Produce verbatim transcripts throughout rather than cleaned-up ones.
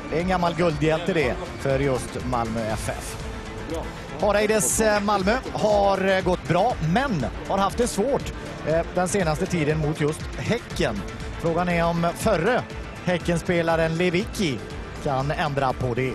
Det är en gammal guldhjälte det för just Malmö F F. Hareides Malmö har gått bra, men har haft det svårt den senaste tiden mot just Häcken. Frågan är om förre Häckenspelaren Lewicki kan ändra på det.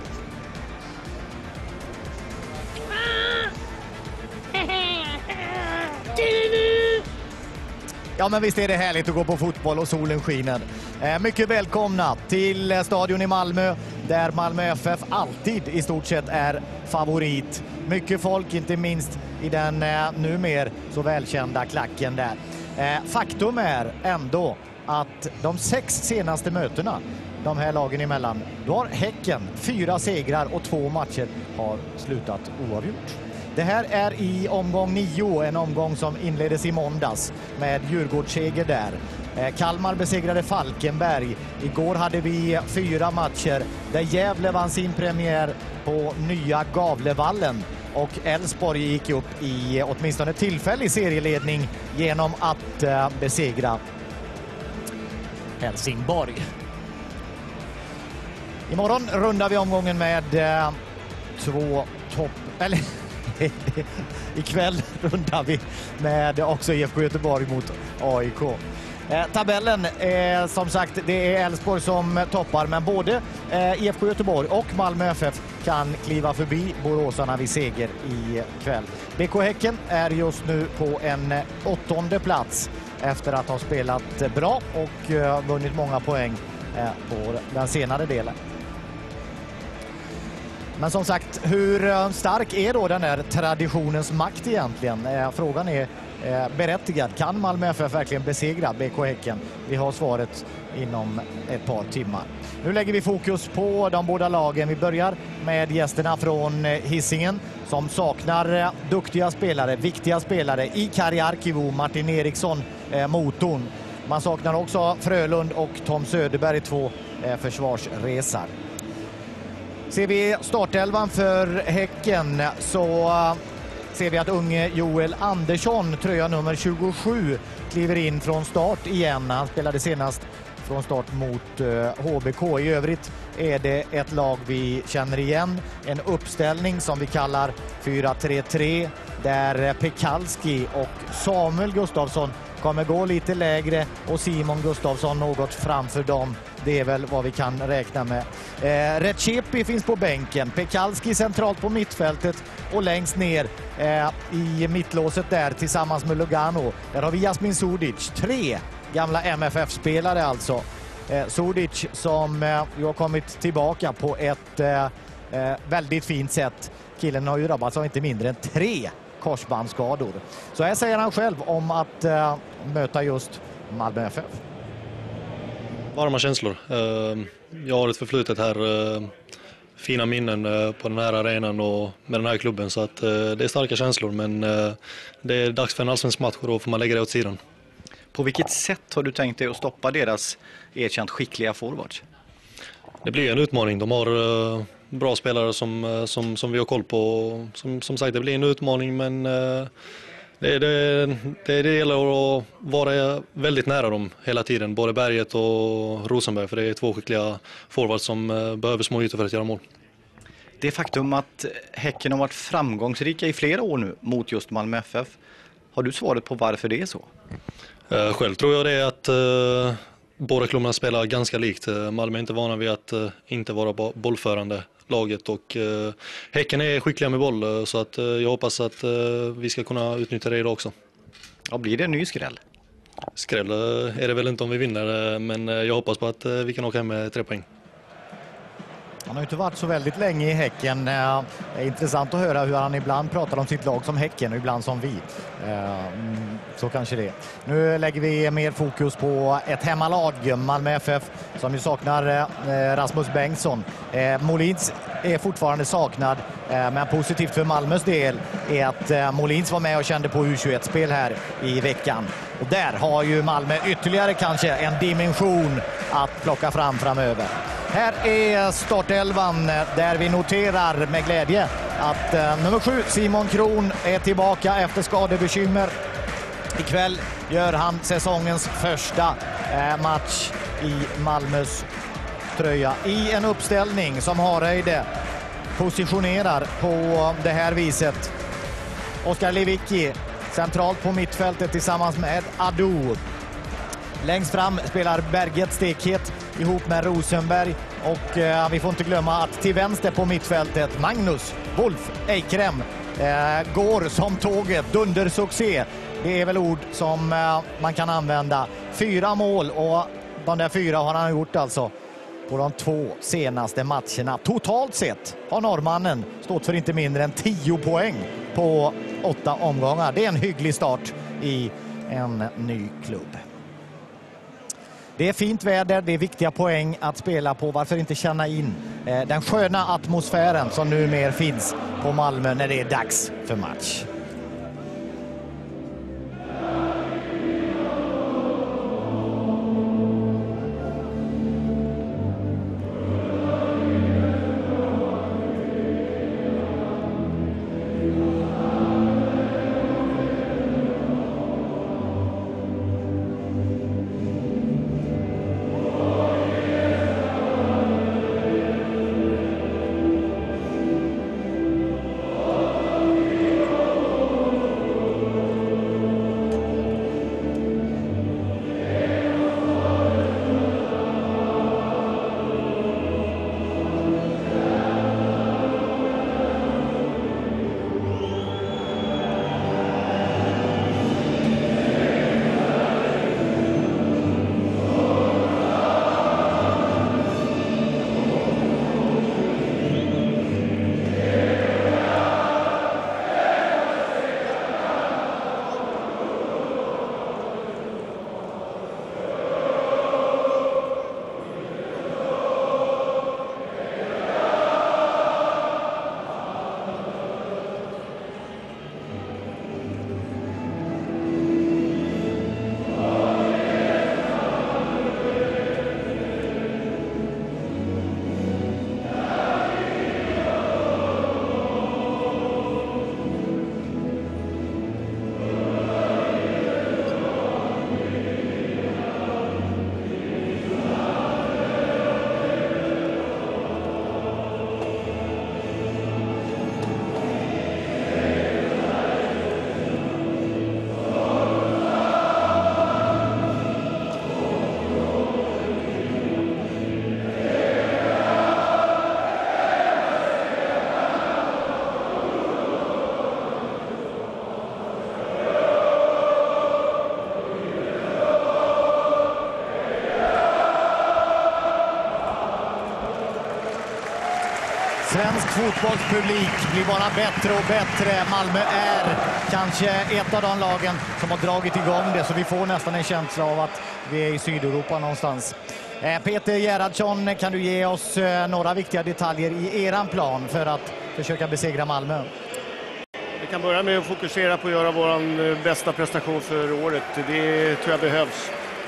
Ja, men visst är det härligt att gå på fotboll och solen skiner. Eh, mycket välkomna till stadion i Malmö där Malmö F F alltid i stort sett är favorit. Mycket folk, inte minst i den eh, numer så välkända klacken där. Eh, faktum är ändå att de sex senaste mötena, de här lagen emellan, då har Häcken fyra segrar och två matcher har slutat oavgjort. Det här är i omgång nio, en omgång som inleddes i måndags med Djurgårdsseger där. Eh, Kalmar besegrade Falkenberg. Igår hade vi fyra matcher där Gävle vann sin premiär på nya Gavlevallen. Och Elfsborg gick upp i åtminstone tillfällig serieledning genom att eh, besegra Helsingborg. Imorgon rundar vi omgången med eh, två topp... Eller... Ikväll rundar vi med också I F K Göteborg mot A I K. Eh, tabellen är som sagt, det är Elfsborg som toppar, men både eh, I F K Göteborg och Malmö F F kan kliva förbi boråsarna vid seger i kväll. B K Häcken är just nu på en åttonde plats efter att ha spelat bra och eh, vunnit många poäng eh, på den senare delen. Men som sagt, hur stark är då den här traditionens makt egentligen? Eh, frågan är eh, berättigad. Kan Malmö F F verkligen besegra B K Häcken? Vi har svaret inom ett par timmar. Nu lägger vi fokus på de båda lagen. Vi börjar med gästerna från Hisingen som saknar eh, duktiga spelare, viktiga spelare i Kari Arkivo, Martin Eriksson, eh, motorn. Man saknar också Frölund och Tom Söderberg, två eh, försvarsresar. Ser vi startelvan för Häcken så ser vi att unge Joel Andersson, tröja nummer tjugosju, kliver in från start igen. Han spelade senast från start mot H B K. I övrigt är det ett lag vi känner igen. En uppställning som vi kallar fyra tre tre där Pekalski och Samuel Gustafsson kommer gå lite lägre och Simon Gustafsson något framför dem. Det är väl vad vi kan räkna med. Eh, Recepi finns på bänken. Pekalski centralt på mittfältet och längst ner eh, i mittlåset där tillsammans med Lugano. Där har vi Jasmin Sudic. Tre gamla M F F-spelare alltså. Eh, Sudic som eh, ju har kommit tillbaka på ett eh, eh, väldigt fint sätt. Killen har ju drabbats av inte mindre än tre korsbandsskador. Så här säger han själv om att eh, möta just Malmö F F. Varma känslor. Jag har ett förflutet här, fina minnen på den här arenan och med den här klubben, så att det är starka känslor, men det är dags för en allsvensk match och då får man lägga det åt sidan. På vilket sätt har du tänkt dig att stoppa deras erkänt skickliga forwards? Det blir en utmaning. De har bra spelare som, som, som vi har koll på. Som, som sagt, det blir en utmaning, men Det, det, det, det gäller att vara väldigt nära dem hela tiden, både Berget och Rosenberg, för det är två skickliga forwards som behöver små ytor för att göra mål. Det faktum att Häcken har varit framgångsrika i flera år nu mot just Malmö F F, har du svaret på varför det är så? Själv tror jag det är att uh, båda klubbarna spelar ganska likt. Malmö är inte vana vid att uh, inte vara bollförande laget, och uh, Häcken är skickliga med boll, uh, så att uh, jag hoppas att uh, vi ska kunna utnyttja det idag också. Ja, blir det en ny skräll? Skräll uh, är det väl inte om vi vinner, uh, men uh, jag hoppas på att uh, vi kan åka hem med tre poäng. Han har inte varit så väldigt länge i Häcken. Det är intressant att höra hur han ibland pratar om sitt lag som Häcken och ibland som vi. Så kanske det. Nu lägger vi mer fokus på ett hemmalag, Malmö F F, som ju saknar Rasmus Bengtsson. Molins är fortfarande saknad, men positivt för Malmös del är att Molins var med och kände på U tjugoett-spel här i veckan. Och där har ju Malmö ytterligare kanske en dimension att plocka fram framöver. Här är startelvan där vi noterar med glädje att eh, nummer sju, Simon Kron, är tillbaka efter skadebekymmer. Ikväll gör han säsongens första eh, match i Malmös tröja i en uppställning som Hareide positionerar på det här viset. Oskar Lewicki centralt på mittfältet tillsammans med Adu. Längst fram spelar Berget Stekhet ihop med Rosenberg. Och eh, vi får inte glömma att till vänster på mittfältet Magnus Wolf Eikrem eh, går som tåget. Dundersuccé. Det är väl ord som eh, man kan använda. Fyra mål, och de där fyra har han gjort alltså på de två senaste matcherna. Totalt sett har norrmannen stått för inte mindre än tio poäng på åtta omgångar. Det är en hygglig start i en ny klubb. Det är fint väder, det är viktiga poäng att spela på. Varför inte känna in eh, den sköna atmosfären som numera finns på Malmö när det är dags för match. Svensk fotbollspublik blir bara bättre och bättre. Malmö är kanske ett av de lagen som har dragit igång det, så vi får nästan en känsla av att vi är i Sydeuropa någonstans. Peter Gerhardsson, kan du ge oss några viktiga detaljer i eran plan för att försöka besegra Malmö? Vi kan börja med att fokusera på att göra vår bästa prestation för året. Det tror jag behövs.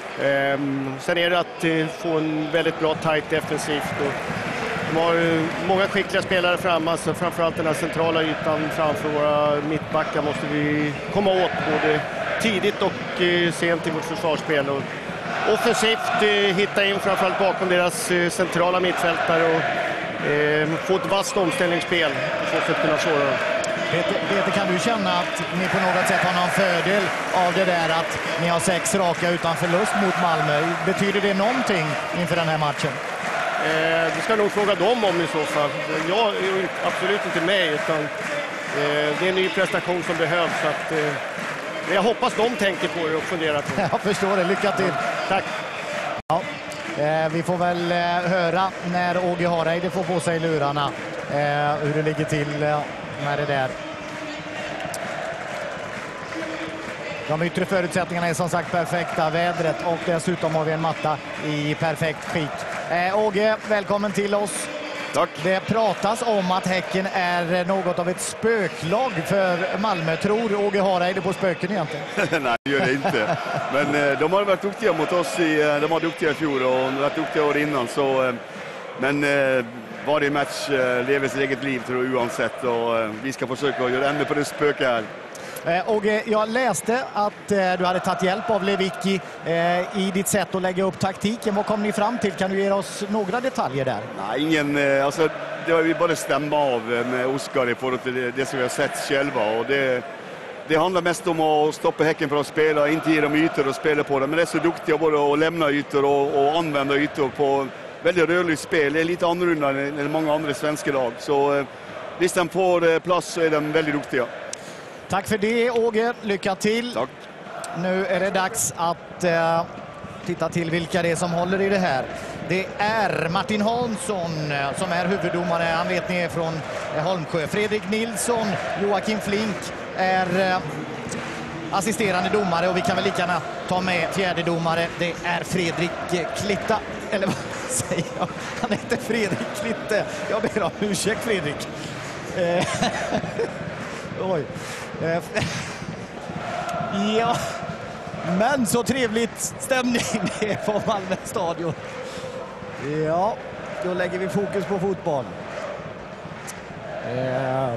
Sen är det att få en väldigt bra tight defensivt. De har många skickliga spelare framme, alltså framförallt den här centrala ytan framför våra mittbackar måste vi komma åt både tidigt och sent i vårt försvarsspel. Och offensivt hitta in framförallt bakom deras centrala mittfältare och eh, få ett vasst omställningsspel för att kunna såra dem. Peter, Peter, kan du känna att ni på något sätt har någon fördel av det där att ni har sex raka utan förlust mot Malmö? Betyder det någonting inför den här matchen? Eh, vi ska nog fråga dem om i så fall. Jag är absolut inte med, utan eh, det är en ny prestation som behövs. Så att, eh, jag hoppas de tänker på det och funderar på det. Jag förstår det. Lycka till. Tack. Ja, eh, vi får väl eh, höra när Åge Hareide får på sig lurarna eh, hur det ligger till eh, med det där. De yttre förutsättningarna är som sagt perfekta, vädret, och dessutom har vi en matta i perfekt skick. Eh, Åge, välkommen till oss. Tack. Det pratas om att Häcken är något av ett spöklag för Malmö. Tror Åge Hareide på spöken egentligen? Nej, det gör det inte. Men eh, de har varit duktiga mot oss. I, eh, de var duktiga i fjol och de har varit duktiga år innan. Så, eh, men eh, varje match eh, lever sitt eget liv, tror jag, oavsett. Och, eh, vi ska försöka göra ännu på det spöke här. Eh, och eh, jag läste att eh, du hade tagit hjälp av Lewicki eh, i ditt sätt att lägga upp taktiken. Vad kom ni fram till? Kan du ge oss några detaljer där? Nej, ingen, eh, alltså, det har vi bara stämma av med Oskar i förhållande till det, det som vi har sett själva. Och det, det handlar mest om att stoppa Häcken för att spela, inte ge dem ytor att spela på det. Men det är så duktiga både att lämna ytor och, och använda ytor på väldigt rörligt spel. Det är lite annorlunda än många andra svenska lag. Så eh, hvis de får eh, plats så är de väldigt duktiga. Tack för det, Åge. Lycka till. Tack. Nu är det dags att eh, titta till vilka det är som håller i det här. Det är Martin Hansson eh, som är huvuddomare. Han vet ni är från eh, Holmsjö. Fredrik Nilsson, Joakim Flink är eh, assisterande domare. Och vi kan väl lika gärna ta med fjärde domare. Det är Fredrik eh, Klitta. Eller vad säger jag? Han heter Fredrik Klitte. Jag ber om ursäkt, Fredrik. Eh, oj. Eh, ja. Men så trevligt stämning det är på Malmö stadion. Ja, då lägger vi fokus på fotboll. Ja.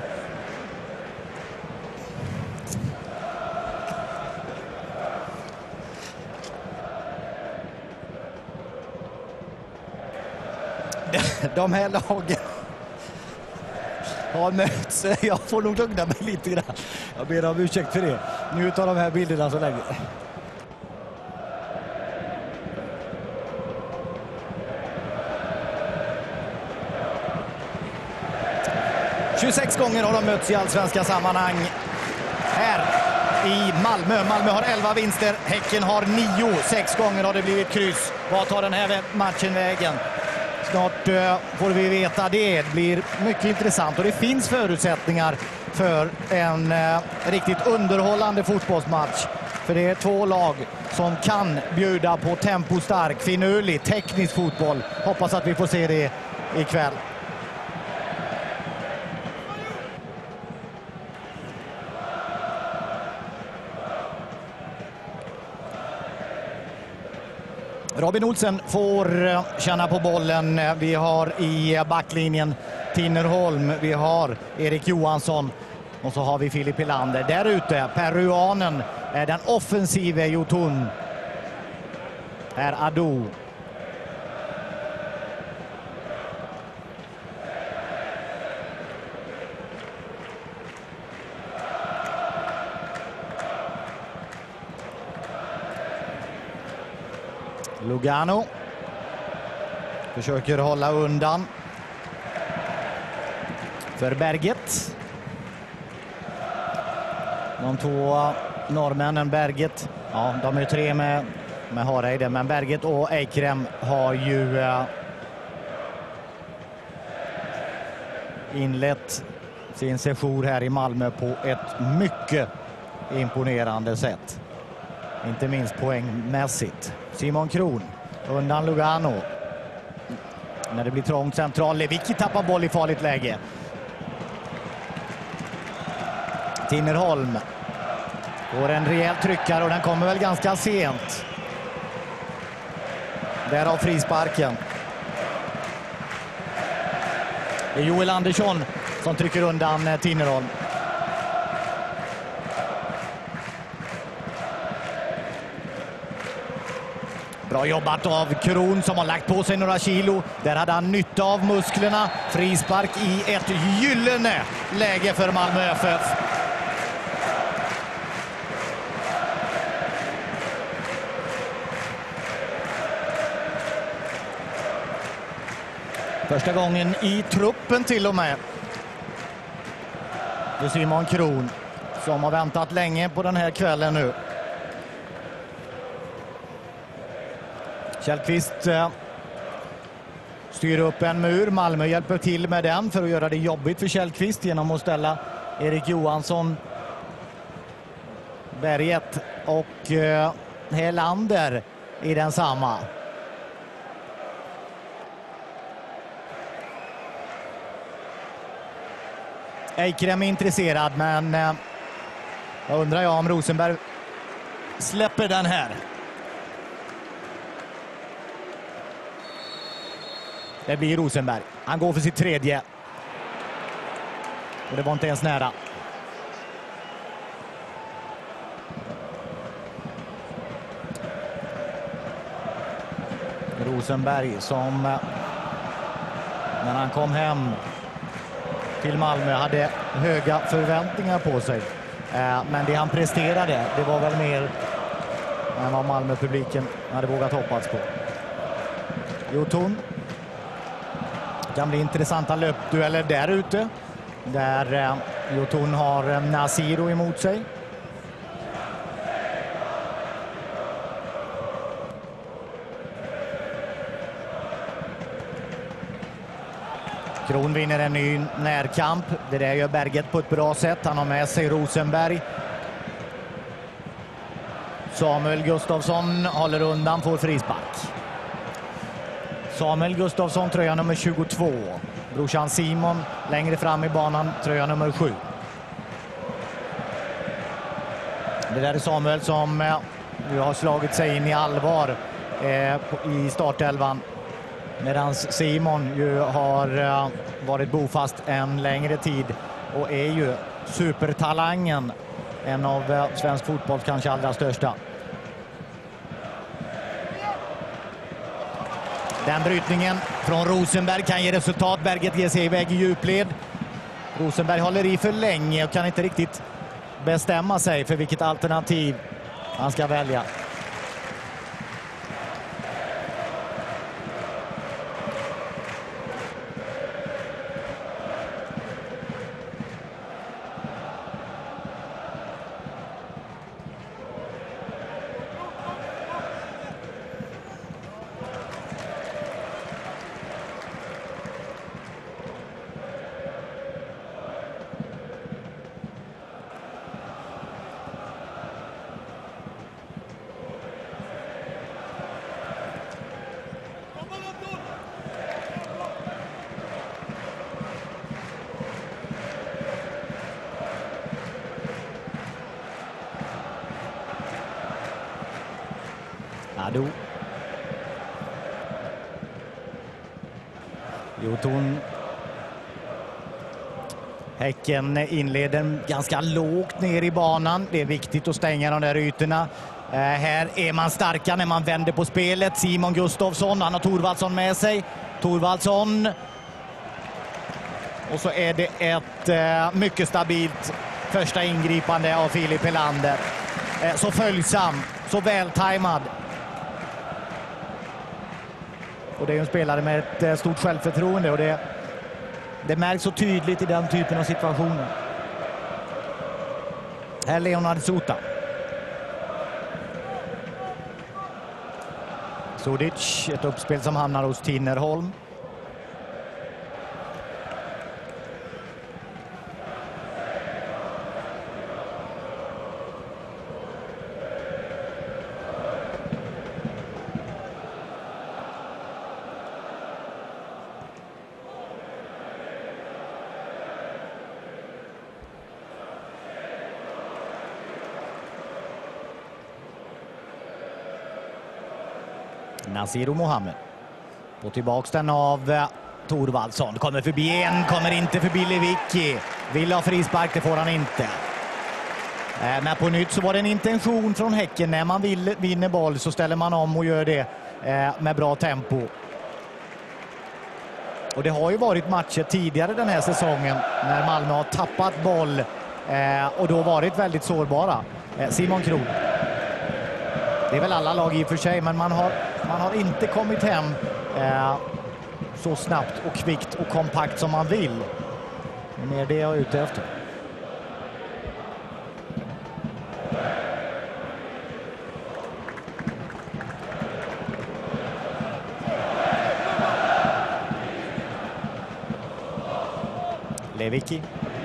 De här lagen har mötts. Jag får nog lugna mig lite grann. Jag ber om ursäkt för det. Nu tar de här bilderna så länge. tjugosex gånger har de mötts i allsvenska sammanhang här i Malmö. Malmö har elva vinster, Häcken har nio. Sex gånger har det blivit kryss. Vad tar den här matchen vägen? Snart uh, får vi veta det. Det blir mycket intressant och det finns förutsättningar för en uh, riktigt underhållande fotbollsmatch. För det är två lag som kan bjuda på tempostark, finurlig, teknisk fotboll. Hoppas att vi får se det ikväll. Robin Olsen får känna på bollen. Vi har i backlinjen Tinnerholm, vi har Erik Johansson och så har vi Filip Helander. Där ute, peruanen är den offensive Jotun. Här Ado. Lugano försöker hålla undan för Berget. De två norrmännen, Berget, ja, de är tre med, med Hareide, men Berget och Eikrem har ju uh, inlett sin sejour här i Malmö på ett mycket imponerande sätt. Inte minst poängmässigt. Simon Kron undan Lugano. När det blir trångt central. Lewicki tappar boll i farligt läge. Tinnerholm får en rejäl tryckare och den kommer väl ganska sent. Därav frisparken. Det är Joel Andersson som trycker undan Tinnerholm. Bra jobbat av Kron som har lagt på sig några kilo. Där hade han nytta av musklerna. Frispark i ett gyllene läge för Malmö F F. Första gången i truppen till och med. Det är Simon Kron som har väntat länge på den här kvällen nu. Källqvist eh, styr upp en mur. Malmö hjälper till med den för att göra det jobbigt för Källqvist genom att ställa Erik Johansson, Berget och eh, Helander i den samma. Eikrem är intresserad, men eh, jag undrar jag om Rosenberg släpper den här. Det blir Rosenberg. Han går för sitt tredje. Och det var inte ens nära. Rosenberg som när han kom hem till Malmö hade höga förväntningar på sig. Men det han presterade, det var väl mer än vad Malmö-publiken hade vågat hoppas på. Jotun. Det kan bli intressanta löpdueller där ute. Där Jotun har Nasiro emot sig. Kron vinner en ny närkamp. Det där gör Berget på ett bra sätt. Han har med sig Rosenberg. Samuel Gustafsson håller undan, får frispark. Samuel Gustafsson, tröja nummer tjugotvå. Brorsan Simon längre fram i banan, tröja nummer sju. Det där är Samuel som nu har slagit sig in i allvar eh, i startelvan. Medan Simon ju har uh, varit bofast en längre tid och är ju supertalangen. En av uh, svensk fotbolls kanske allra största. Den brytningen från Rosenberg kan ge resultat. Berget ger sig iväg i djupled. Rosenberg håller i för länge och kan inte riktigt bestämma sig för vilket alternativ han ska välja. Ado. Jotun. Häcken inleder ganska lågt ner i banan. Det är viktigt att stänga de där ytorna. Eh, här är man starka när man vänder på spelet. Simon Gustafsson, han har Thorvaldsson med sig. Thorvaldsson. Och så är det ett eh, mycket stabilt första ingripande av Filip Helander. Eh, så följsam, så vältajmad. Och det är en spelare med ett stort självförtroende och det, det märks så tydligt i den typen av situationer. Här är Leonard Sota. Sudic, ett uppspel som hamnar hos Tinnerholm. Nasiro Mohammed. På tillbaks den av eh, Thorvaldsson. Kommer förbi en, kommer inte förbi Lewicki. Vill ha frispark, det får han inte. Eh, men på nytt så var det en intention från Häcken. När man vill vinna boll så ställer man om och gör det eh, med bra tempo. Och det har ju varit matcher tidigare den här säsongen när Malmö har tappat boll eh, och då varit väldigt sårbara. Eh, Simon Kron. Det är väl alla lag i och för sig, men man har, man har inte kommit hem eh, så snabbt och kvickt och kompakt som man vill. Det är mer det jag är ute efter. Lewicki.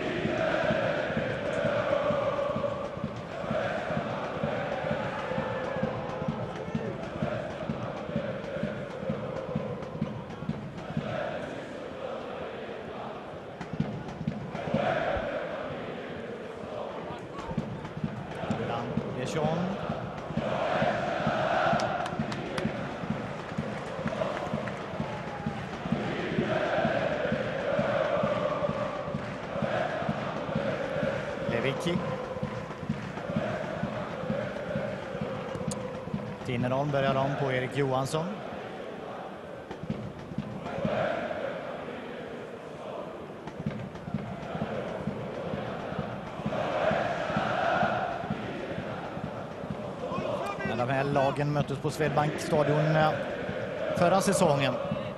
Lewicki. Tinnerholm börjar om på Erik Johansson. När de här lagen möttes på Swedbank-stadion förra säsongen.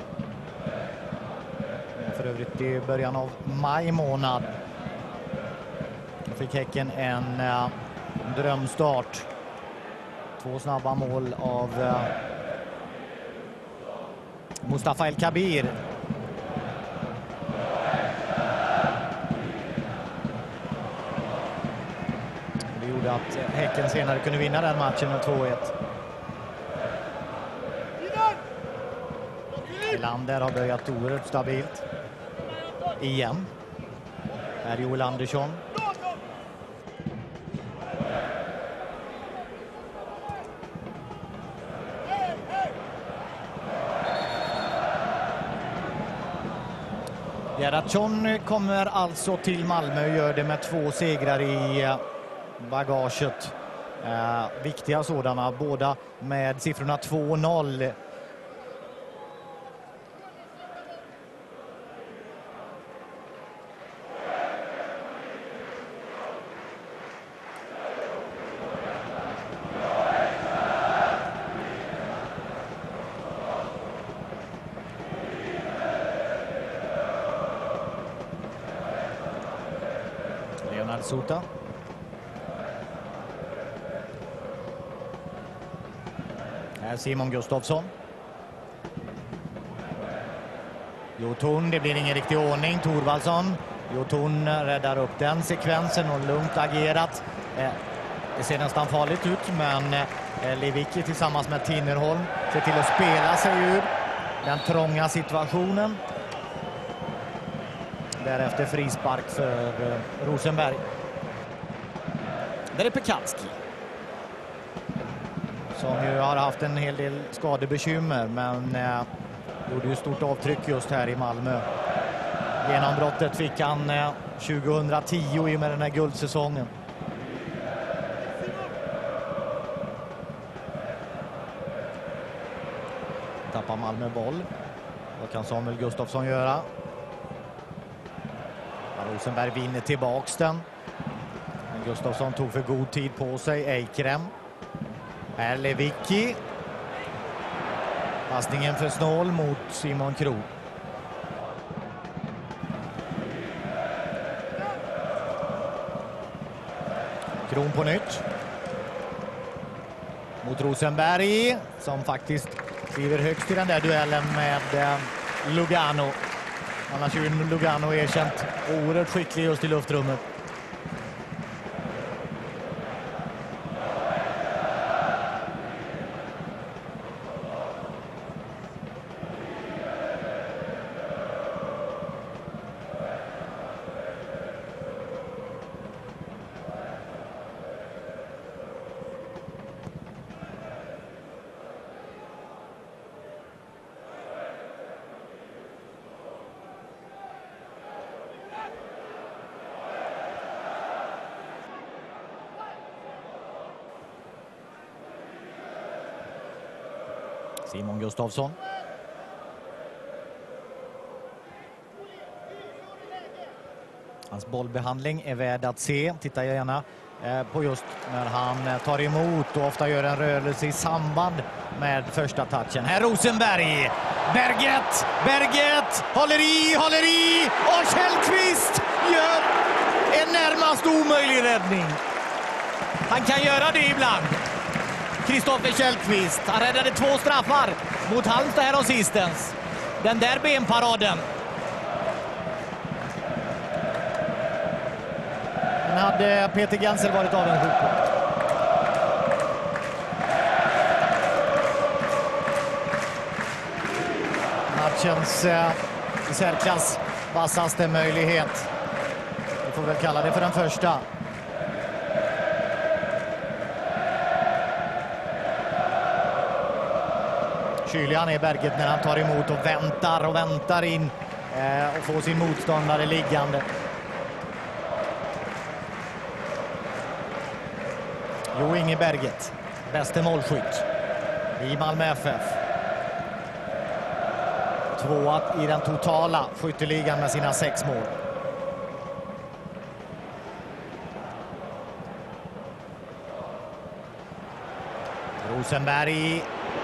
För övrigt i början av maj månad. Då fick Häcken en uh, drömstart. Två snabba mål av uh, Mustafa El Kabir. Det gjorde att Häcken senare kunde vinna den matchen med två ett. Lander har börjat oerhört stabilt. Igen. Här är Joel Andersson. Gerhardsson kommer alltså till Malmö och gör det med två segrar i bagaget. Eh, viktiga sådana, båda med siffrorna två noll. Sota. Här Simon Gustafsson. Jotun, det blir ingen riktig ordning. Thorvaldsson. Jotun räddar upp den sekvensen och lugnt agerat. Det ser nästan farligt ut, men Lewicki tillsammans med Tinnerholm ser till att spela sig ur den trånga situationen. Därefter frispark för Rosenberg. Där är Pekanski. Som ju har haft en hel del skadebekymmer, men eh, gjorde ju stort avtryck just här i Malmö. Genombrottet fick han eh, tjugohundratio i med den här guldsäsongen. Tappar Malmö boll. Vad kan Samuel Gustafsson göra? Rosenberg vinner tillbaks den. Men Gustafsson tog för god tid på sig. Eikrem. Här Lewicki. Passningen för snål mot Simon Krog. Kron på nytt. Mot Rosenberg, som faktiskt kliver högst i den där duellen med eh, Lugano. Annars är ju Lugano erkänt oerhört skicklig just i luftrummet. Simon Gustafsson. Hans bollbehandling är värd att se. Tittar jag gärna eh, på just när han eh, tar emot och ofta gör en rörelse i samband med första touchen. Här Rosenberg. Berget! Berget! Håller i, håller i! Och Källqvist gör en närmast omöjlig räddning. Han kan göra det ibland. Kristoffer Källqvist, han räddade två straffar mot Halmstad här om sistens. Den där benparaden. Den hade Peter Gansel varit avundsjuk på. Matchens eh, i särklass vassaste möjlighet. Vi får väl kalla det för den första. Kylian är Berget när han tar emot och väntar och väntar in eh, och får sin motståndare liggande. Jo Inge Berget, bäste målskytt i Malmö F F. Tvåa i den totala skytteligan med sina sex mål. Rosenberg.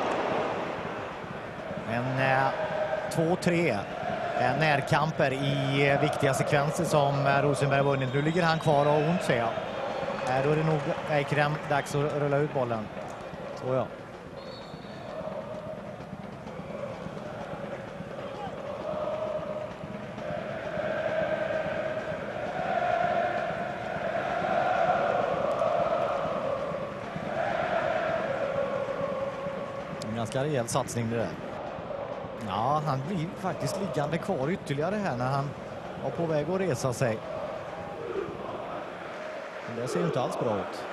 En eh, två tre eh, närkamper i eh, viktiga sekvenser som eh, Rosenberg vunnit. Nu ligger han kvar och har ont, ser jag. Eh, då är det nog Eikrem dags att rulla ut bollen. Så ja. En ganska rejäl satsning det där. Ja, han blir faktiskt liggande kvar ytterligare här när han var på väg att resa sig. Men det ser ju inte alls bra ut.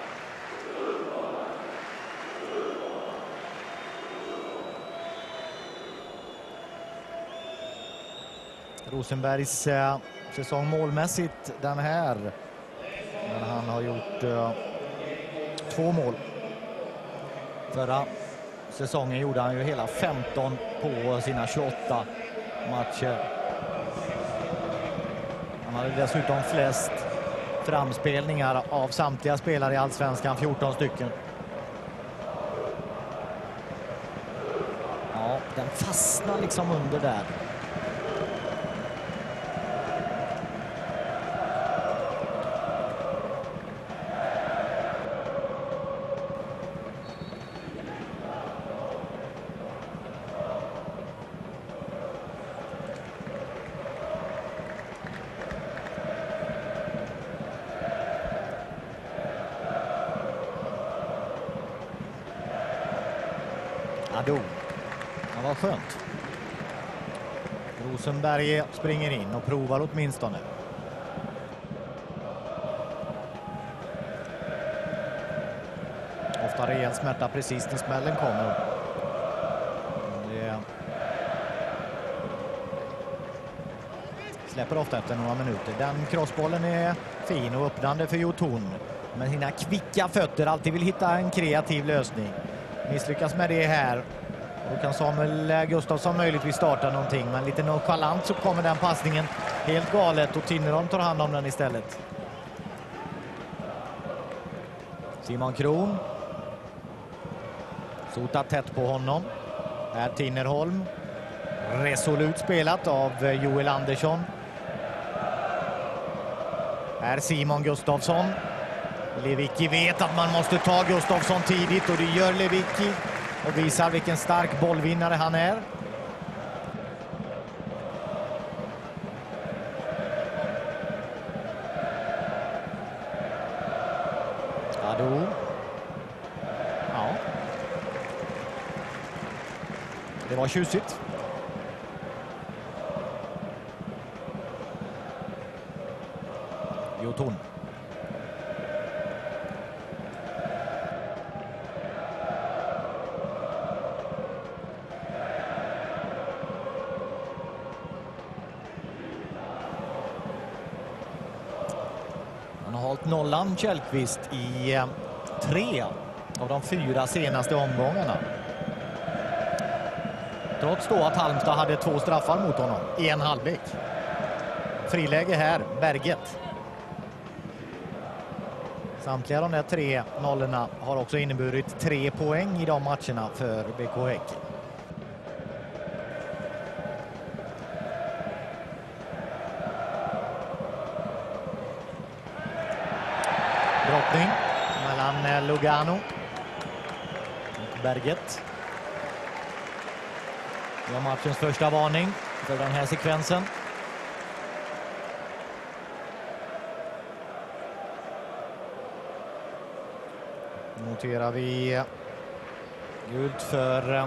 Rosenbergs eh, säsong målmässigt den här. Men han har gjort eh, två mål. Förra säsongen gjorde han ju hela femton på sina tjugoåtta matcher. Han hade dessutom flest framspelningar av samtliga spelare i Allsvenskan, fjorton stycken. Ja, den fastnar liksom under där. Ado. Det var skönt. Rosenberg springer in och provar åtminstone. Ofta rejäl smärta precis när smällen kommer. Det släpper ofta efter några minuter. Den crossbollen är fin och öppnande för Jotun. Med sina kvicka fötter alltid vill hitta en kreativ lösning. Misslyckas med det här. Då kan Samuel Gustafsson möjligtvis starta någonting. Men lite nonchalant så kommer den passningen helt galet. Och Tinnerholm tar hand om den istället. Simon Kron. Sota tätt på honom. Här Tinnerholm. Resolut spelat av Joel Andersson. Här Simon Gustafsson. Lewicki vet att man måste ta Gustafsson tidigt och det gör Lewicki och visar vilken stark bollvinnare han är. Ado. Ja. Det var tjusigt. Jotun. Han har hållit nollan Källqvist i eh, tre av de fyra senaste omgångarna. Trots då att Halmstad hade två straffar mot honom i en halvlek. Friläge här, Berget. Samtliga de där tre nollorna har också inneburit tre poäng i de matcherna för B K Häcken. Brottning mellan Lugano och Berget. Det var matchens första varning för den här sekvensen. Noterar vi gult för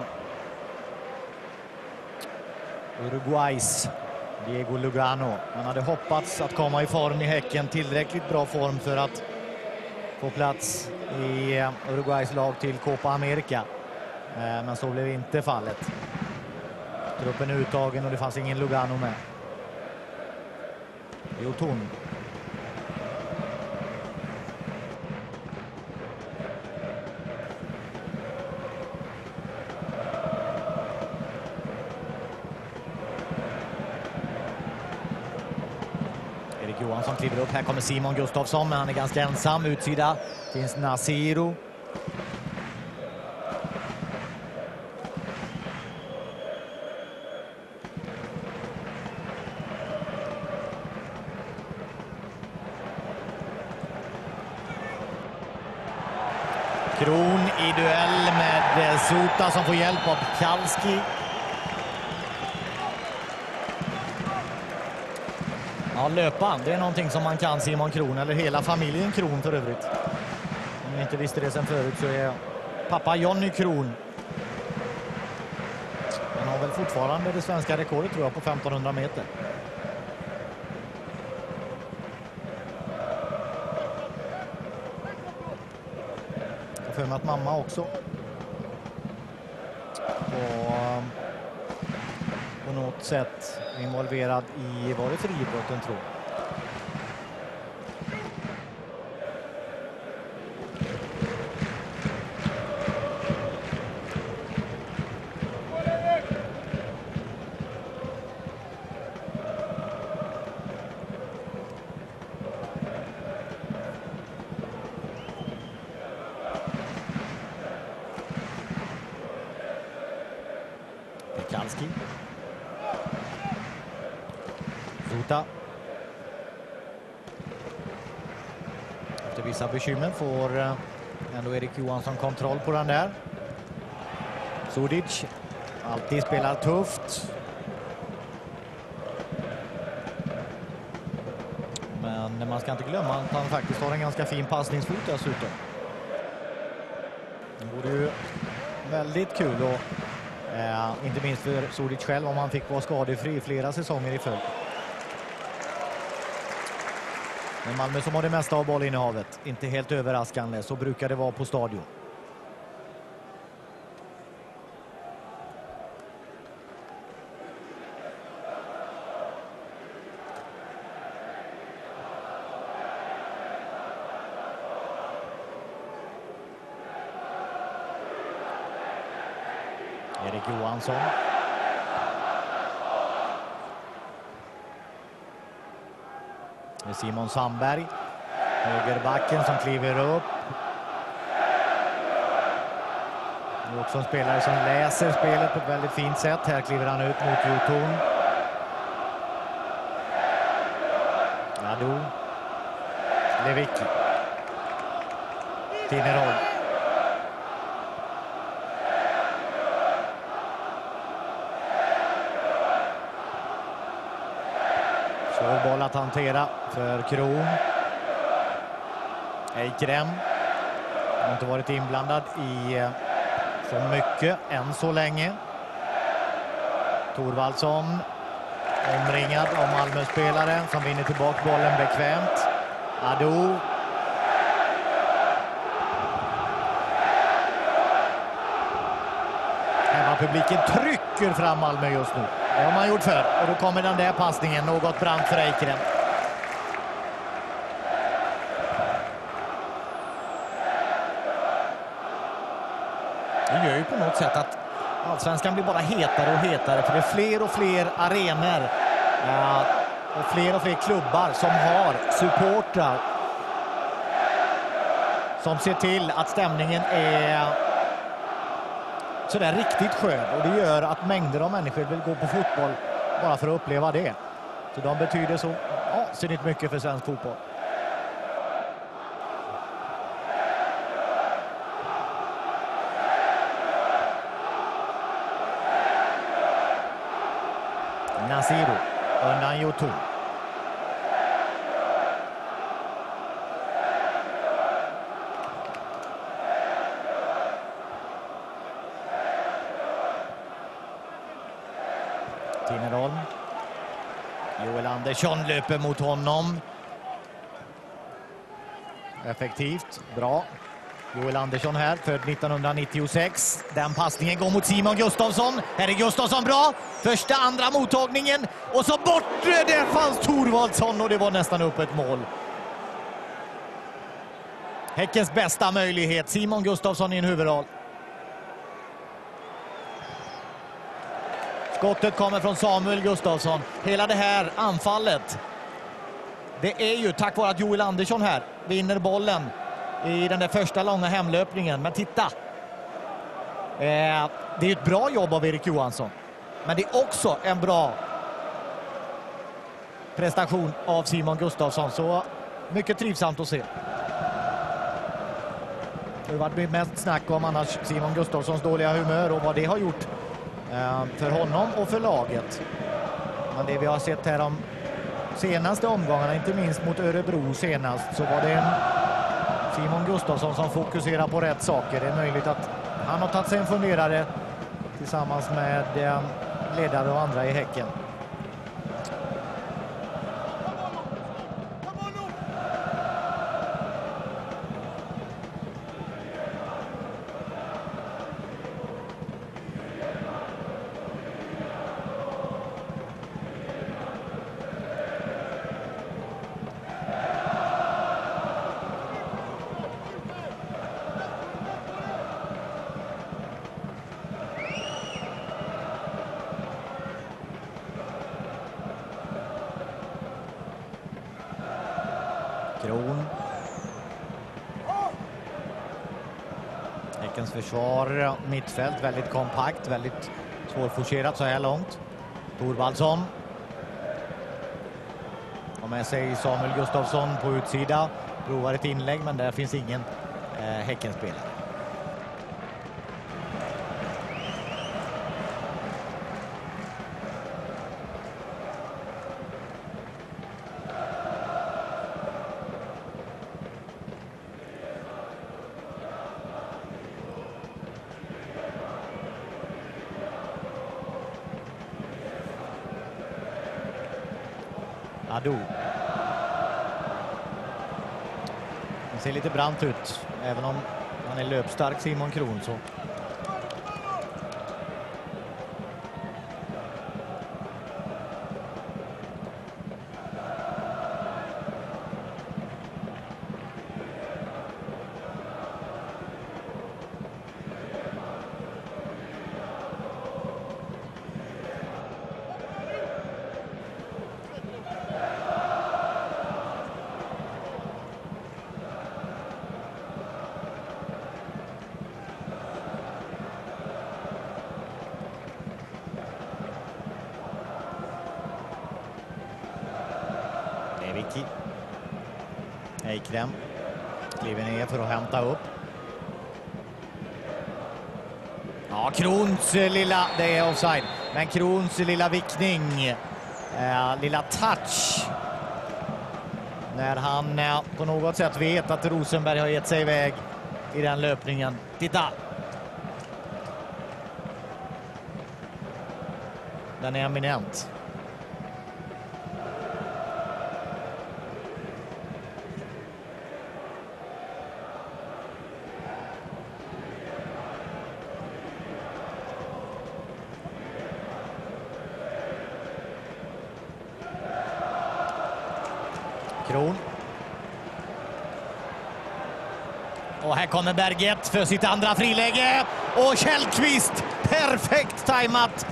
Uruguays Diego Lugano. Han hade hoppats att komma i form i Häcken, tillräckligt bra form för att få plats i Uruguays lag till Copa America. Men så blev inte fallet. Truppen är uttagen och det fanns ingen Lugano med. Jotun. Erik Johansson kliver upp. Här kommer Simon Gustafsson, men han är ganska ensam. Utsida finns Nasiru. Kron i duell med Zota som får hjälp av Kalski. Ja, löpa, det är någonting som man kan, Simon Kron, eller hela familjen Kron för övrigt. Om ni inte visste det sen förut så är pappa Johnny Kron. Han har väl fortfarande det svenska rekordet tror jag på femtonhundra meter. Jag får med att mamma också och på något sätt involverad i, var det friidrotten tror jag. Kalski. Zota. Efter vissa bekymmer får ändå Erik Johansson kontroll på den där. Sudic alltid spelar tufft. Men man ska inte glömma att han faktiskt har en ganska fin passningsfot dessutom. Det vore ju väldigt kul och Eh, inte minst för Sudic själv om han fick vara skadefri flera säsonger i följd. Men Malmö som har det mesta av bollinnehavet, inte helt överraskande, så brukar det vara på stadion. Erik Johansson. Det är Simon Sandberg. Högerbacken som kliver upp. Det är också en spelare som läser spelet på ett väldigt fint sätt. Här kliver han ut mot Jotun. Adu. Levicki. Tinnerholm. Svår boll att hantera för Kron. Eikrem har inte varit inblandad i så mycket än så länge. Thorvaldsson omringad av Malmö-spelare som vinner tillbaka bollen bekvämt. Ado. Hemmapubliken trycker fram Malmö just nu. Det har man gjort för. Och då kommer den där passningen något brant för Eikrem. Det gör ju på något sätt att allsvenskan blir bara hetare och hetare. För det är fler och fler arenor ja, och fler och fler klubbar som har supportrar som ser till att stämningen är så där riktigt skön, och det gör att mängder av människor vill gå på fotboll bara för att uppleva det. Så de betyder så ja, ser inte mycket för svensk fotboll. Nasiru undan Jotun. Tinnerholm. Joel Andersson löper mot honom. Effektivt, bra. Joel Andersson här, född nittonhundranittiosex. Den passningen går mot Simon Gustafsson. Här är Gustafsson bra. Första, andra mottagningen. Och så bort, där fanns Thorvaldsson och det var nästan upp ett mål. Häckens bästa möjlighet. Simon Gustafsson i en huvudroll. Skottet kommer från Samuel Gustafsson. Hela det här anfallet det är ju tack vare att Joel Andersson här vinner bollen i den där första långa hemlöpningen. Men titta! Eh, det är ett bra jobb av Erik Johansson. Men det är också en bra prestation av Simon Gustafsson. Så mycket trivsamt att se. Det har varit mest snack om annars Simon Gustafssons dåliga humör och vad det har gjort eh, för honom och för laget. Men det vi har sett här de senaste omgångarna, inte minst mot Örebro senast, så var det en Simon Gustafsson som fokuserar på rätt saker. Det är möjligt att han har tagit sig en funderare tillsammans med eh, ledare och andra i Häcken. Kron. Häckens försvar, mittfält, väldigt kompakt, väldigt svårforcerat så här långt. Thorvaldsson. Och med sig Samuel Gustafsson på utsida. Provar ett inlägg, men där finns ingen eh, Häckenspelare. Ado. Det ser lite brant ut, även om han är löpstark, Simon Kron. Så. Vicky. Eikrem kliver ner för att hämta upp. Ja, Krons lilla, det är offside. Men Krons lilla vickning, eh, lilla touch. När han eh, på något sätt vet att Rosenberg har gett sig iväg i den löpningen. Titta! Den är eminent. Kron. Och här kommer Berget för sitt andra friläge. Och Källqvist, perfekt tajmat.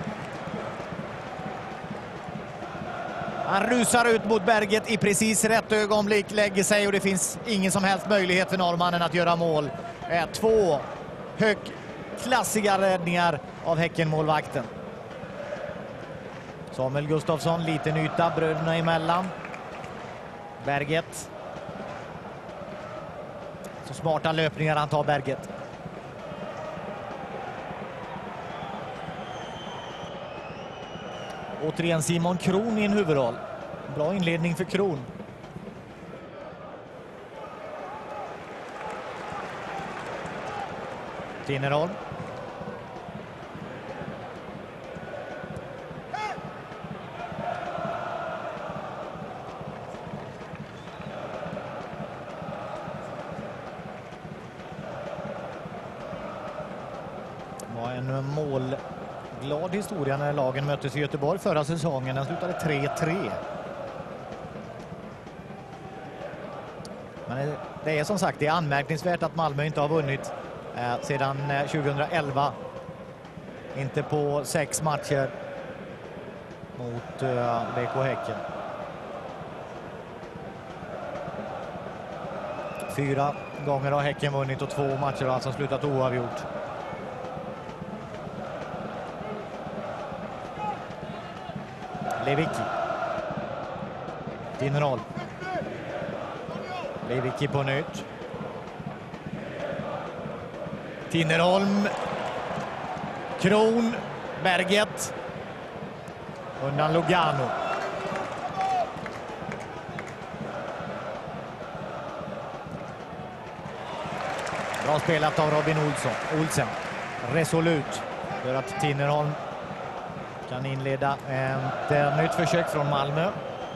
Han rusar ut mot Berget i precis rätt ögonblick, lägger sig och det finns ingen som helst möjlighet för norrmannen att göra mål. Två högklassiga räddningar av Häckenmålvakten. Samuel Gustafsson, liten yta, bröderna emellan. Berget. Så smarta löpningar han tar, Berget. Återigen Simon Kron i en huvudroll. Bra inledning för Kron. Tinnerholm. Var en målglad historia när lagen möttes i Göteborg förra säsongen. Den slutade tre tre. Men det är som sagt, det är anmärkningsvärt att Malmö inte har vunnit eh, sedan eh, tjugohundraelva. Inte på sex matcher mot eh, B K Häcken. Fyra gånger har Häcken vunnit och två matcher har alltså slutat oavgjort. Lewicki. Tinnerholm. Lewicki på nytt. Tinnerholm. Kron. Berget. Undan Lugano. Bra spelat av Robin Olsson. Olsen. Resolut. För att Tinnerholm kan inleda ett nytt försök från Malmö.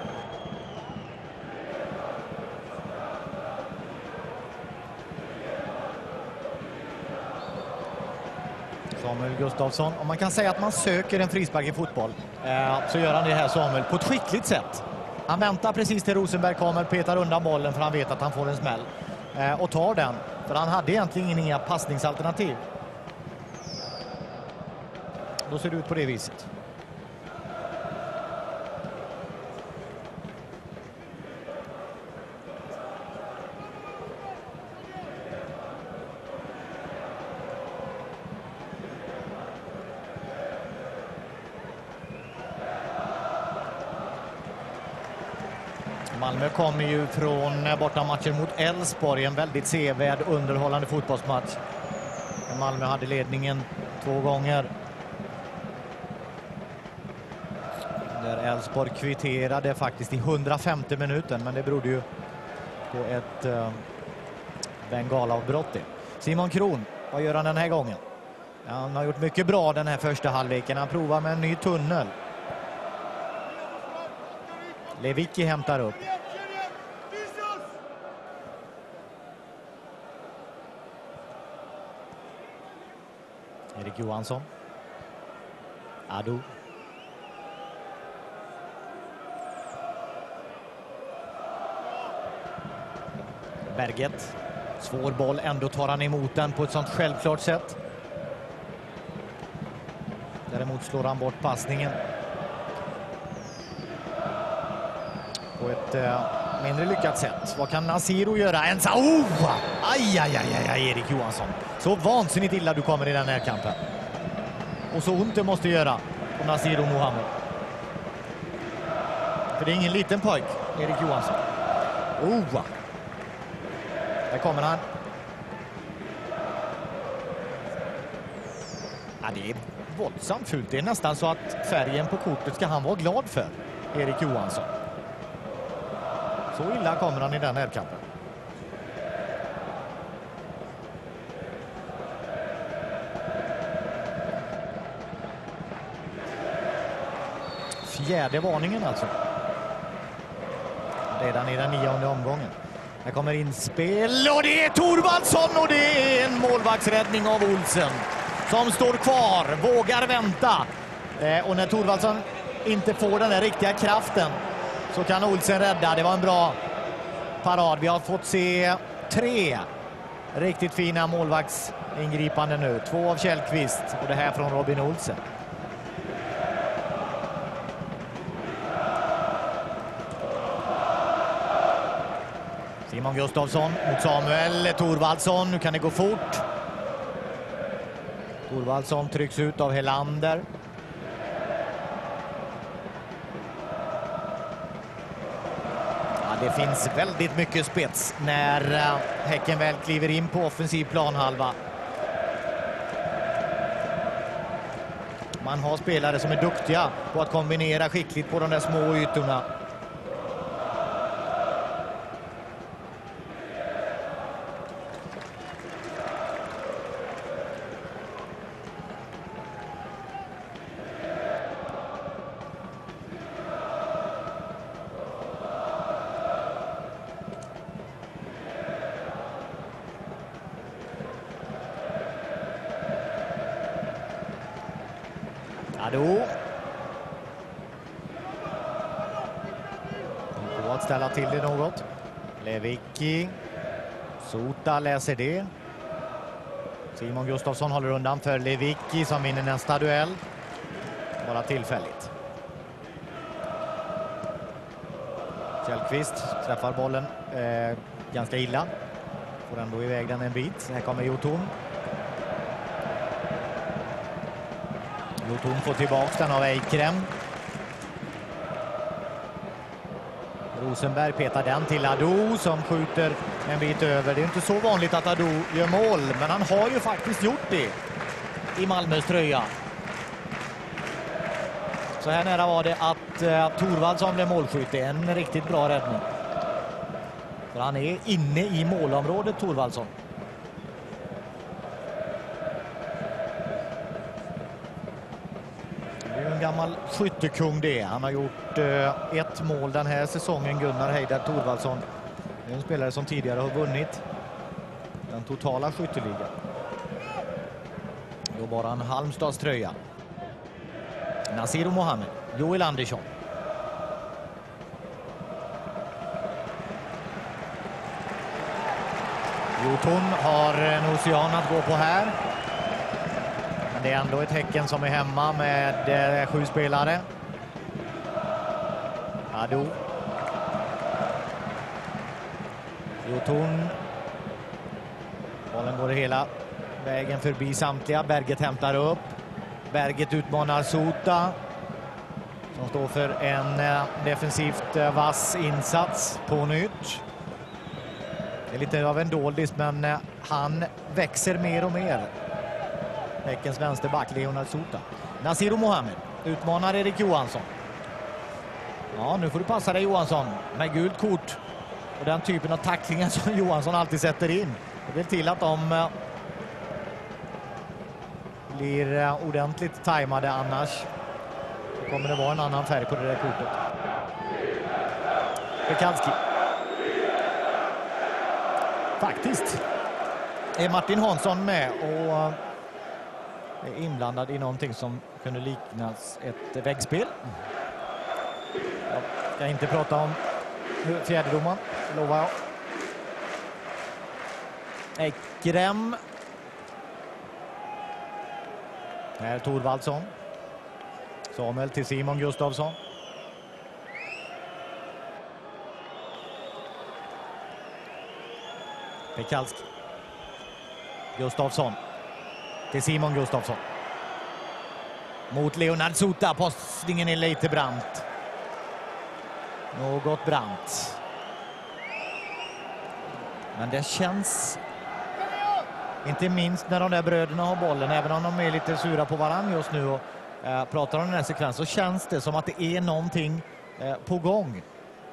Samuel Gustafsson. Om man kan säga att man söker en frispark i fotboll eh, så gör han det här, Samuel, på ett skickligt sätt. Han väntar precis till Rosenberg kommer, petar undan bollen för han vet att han får en smäll. Eh, och tar den. För han hade egentligen inga passningsalternativ. Då ser det ut på det viset. Malmö kommer ju från bortamatcher mot Elfsborg, en väldigt sevärd underhållande fotbollsmatch. Malmö hade ledningen två gånger. Där Elfsborg kvitterade faktiskt i hundrafemte minuten, men det berodde ju på ett uh, bengalavbrott. Simon Kron, vad gör han den här gången? Ja, han har gjort mycket bra den här första halvleken. Han provar med en ny tunnel. Lewicki hämtar upp. Erik Johansson. Ado. Berget. Svår boll, ändå tar han emot den på ett sånt självklart sätt. Däremot slår han bort passningen. På ett eh, mindre lyckat sätt. Vad kan Nasiro göra? En sa... Oh! Aj, aj, aj, aj, Erik Johansson. Så vansinnigt illa du kommer i den här kampen. Och så ont det måste göra på Nasiro Mohammed. För det är ingen liten pojk, Erik Johansson. Oh! Där kommer han. Ja, det är våldsamt fult. Det är nästan så att färgen på kortet ska han vara glad för, Erik Johansson. Så illa kommer han i den här kampen. Fjärde varningen alltså. Redan i den nionde omgången. Här kommer inspel och det är Thorvaldsson och det är en målvaktsräddning av Olsen. Som står kvar, vågar vänta. Eh, och när Thorvaldsson inte får den där riktiga kraften så kan Olsen rädda. Det var en bra parad. Vi har fått se tre riktigt fina målvaktsingripande nu. Två av Källqvist och det här från Robin Olsen. Simon Gustafsson mot Samuel Thorvaldsson. Nu kan det gå fort. Thorvaldsson trycks ut av Helander. Det finns väldigt mycket spets när Häcken väl kliver in på offensiv planhalva. Man har spelare som är duktiga på att kombinera skickligt på de där små ytorna. Ado. På att ställa till det något. Lewicki. Sota läser det. Simon Gustafsson håller undan för Lewicki som vinner nästa duell. Bara tillfälligt. Källqvist träffar bollen eh, ganska illa. Får ändå iväg den en bit. Här kommer Jotun. Jotun får tillbaka den av Eikrem. Rosenberg petar den till Ado som skjuter en bit över. Det är inte så vanligt att Ado gör mål, men han har ju faktiskt gjort det i Malmös tröja. Så här nära var det att eh, Thorvaldsson blev målskytt. Det är en riktigt bra räddning. För han är inne i målområdet, Thorvaldsson. Det är en gammal skyttekung det. Han har gjort eh, ett mål den här säsongen, Gunnar Heidar Thorvaldsson. Det är en spelare som tidigare har vunnit den totala skytteligan. Då bara en Halmstads tröja. Nasir Mohammed, Joel Andersson. Jotun har en ocean att gå på här. Men det är ändå ett Häcken som är hemma med eh, sju spelare. Ado. Jotun. Bollen går hela vägen förbi samtliga. Berget hämtar upp. Berget utmanar Sota. Som står för en eh, defensivt eh, vass insats på nytt. Det är lite av en doldis, men eh, han växer mer och mer. Häckens vänsterback, Leonard Sota. Nasir Mohammed utmanar Erik Johansson. Ja, nu får du passa dig Johansson med gult kort. Och den typen av tacklingar som Johansson alltid sätter in. Det vill till att de eh, blir eh, ordentligt tajmade, annars så kommer det vara en annan färg på det där kortet. Pekanski. Faktiskt är Martin Hansson med och är inblandad i någonting som kunde liknas ett väggspel. Jag ska inte prata om fjärdedomaren, lovar jag. Eikrem. Här Thorvaldsson. Samuel till Simon Gustafsson. Pekalski. Gustafsson. Till Simon Gustafsson. Mot Leonard Sota. Postningen är lite brant. Något brant. Men det känns, inte minst när de där bröderna har bollen, även om de är lite sura på varandra just nu och eh, pratar om den här sekvensen, så känns det som att det är någonting eh, på gång.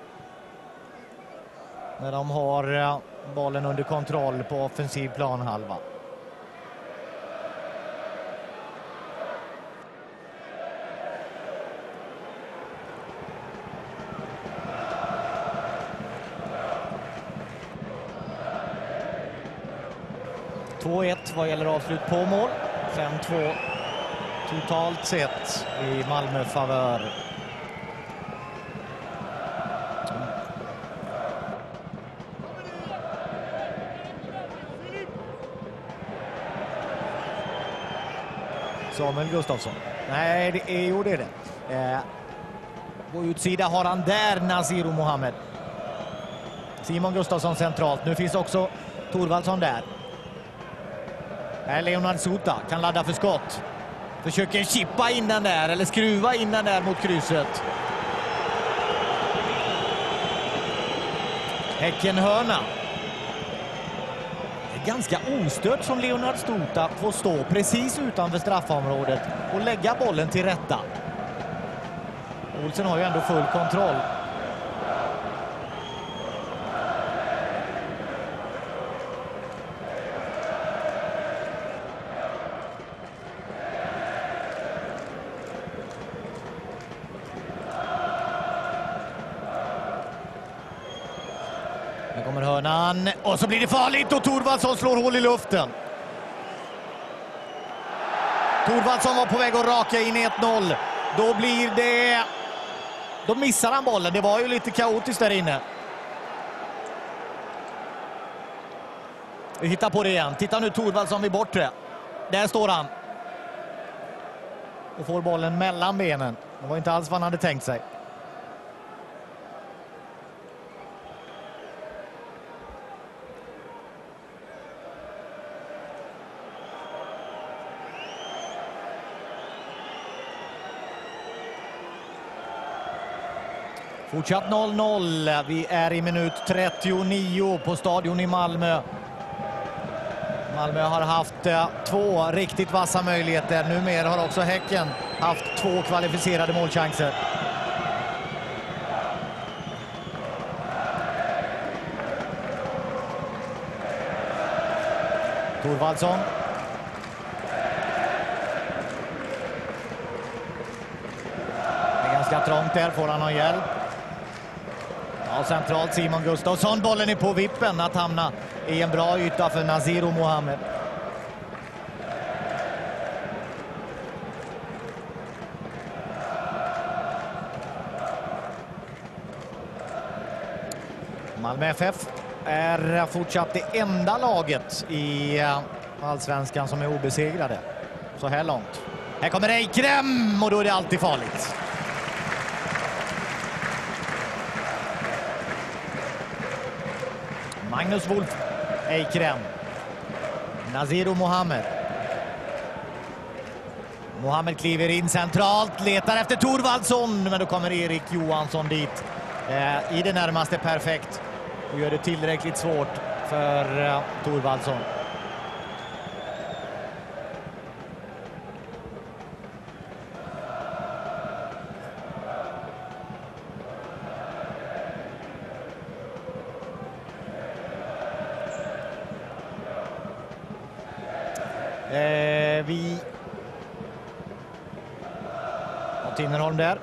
När de har eh, bollen under kontroll på offensiv planhalva. två ett vad gäller avslut på mål. fem två totalt sett i Malmö favör. Samuel Gustafsson. Nej, det är ju det. det. Eh, på utsida har han där Nasir Mohammed. Simon Gustafsson centralt. Nu finns också Thorvaldsson där. Här Leonard Sota kan ladda för skott. Försöker chippa in den där, eller skruva in den där mot krysset. Häcken hörna. Det är ganska ostört som Leonard Sota får stå precis utanför straffområdet och lägga bollen till rätta. Olsen har ju ändå full kontroll. Här kommer hörnan och så blir det farligt och Thorvaldsson slår hål i luften. Thorvaldsson var på väg att raka in ett noll. Då blir det... Då missar han bollen. Det var ju lite kaotiskt där inne. Vi hittar på det igen. Titta nu Thorvaldsson vid bortre. Där står han. Och får bollen mellan benen. Det var inte alls vad han hade tänkt sig. Fortsatt noll noll. Vi är i minut trettionio på Stadion i Malmö. Malmö har haft eh, två riktigt vassa möjligheter. Numera har också Häcken haft två kvalificerade målchanser. Thorvaldsson. Det är ganska trångt där, får han någon hjälp? Ja, centralt Simon Gustafsson. Bollen är på vippen att hamna i en bra yta för Naziru Mohamed. Malmö F F är fortsatt det enda laget i Allsvenskan som är obesegrade så här långt. Här kommer Eikrem och då är det alltid farligt. Magnus Wolf, Eikrem, Naziru Mohamed. Mohamed kliver in centralt, letar efter Thorvaldsson, men då kommer Erik Johansson dit eh, i det närmaste perfekt och gör det tillräckligt svårt för eh, Thorvaldsson. Eh, vi har Tinnerholm där.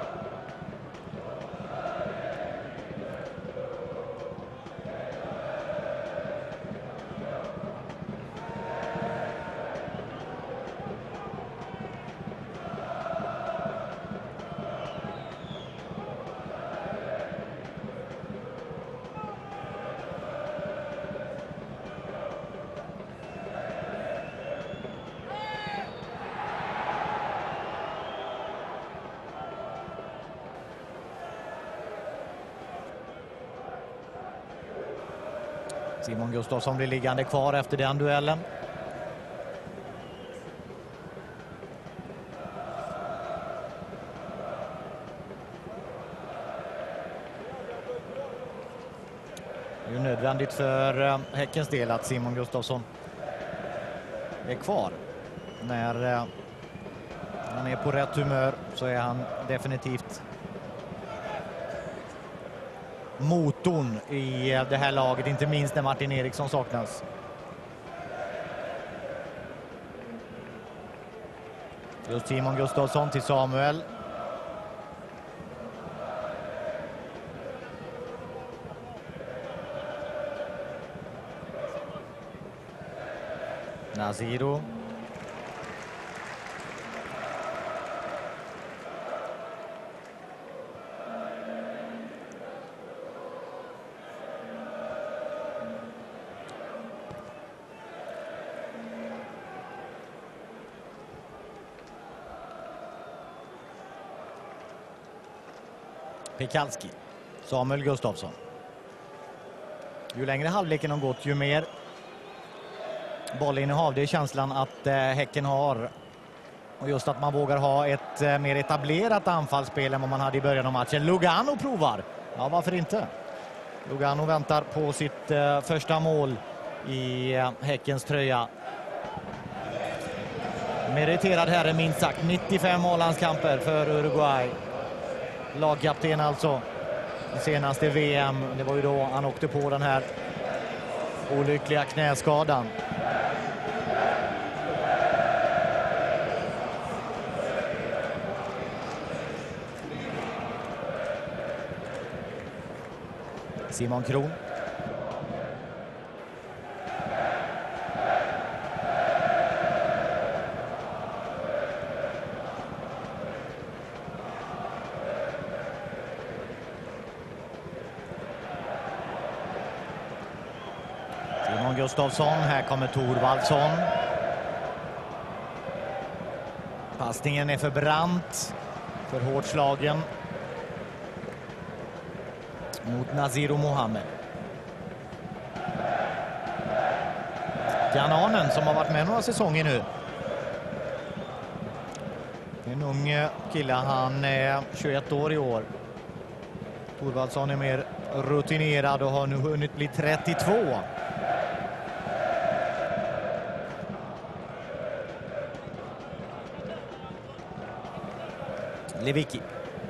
Simon Gustafsson blir liggande kvar efter den duellen. Det är ju nödvändigt för Häckens del att Simon Gustafsson är kvar. När han är på rätt humör så är han definitivt motorn i det här laget, inte minst när Martin Eriksson saknas. Just Simon Gustafsson till Samuel. Naziru. Pekalski, Samuel Gustafsson. Ju längre halvleken har gått, ju mer bollinnehav. Det är känslan att eh, Häcken har. Och just att man vågar ha ett eh, mer etablerat anfallsspel än vad man hade i början av matchen. Lugano provar. Ja, varför inte? Lugano väntar på sitt eh, första mål i eh, Häckens tröja. Meriterad herre minst sagt. nittiofem mållandskamper för Uruguay. Lagkapten alltså i senaste V M. Det var ju då han åkte på den här olyckliga knäskadan. Simon Kron. Simon Gustafsson, här kommer Thorvaldsson. Passningen är för brant, för hårt slagen mot Naziru Mohamed. Jananen som har varit med några säsonger nu. En ung kille, han är tjugoett år i år. Thorvaldsson är mer rutinerad och har nu hunnit bli trettiotvå. Lewicki.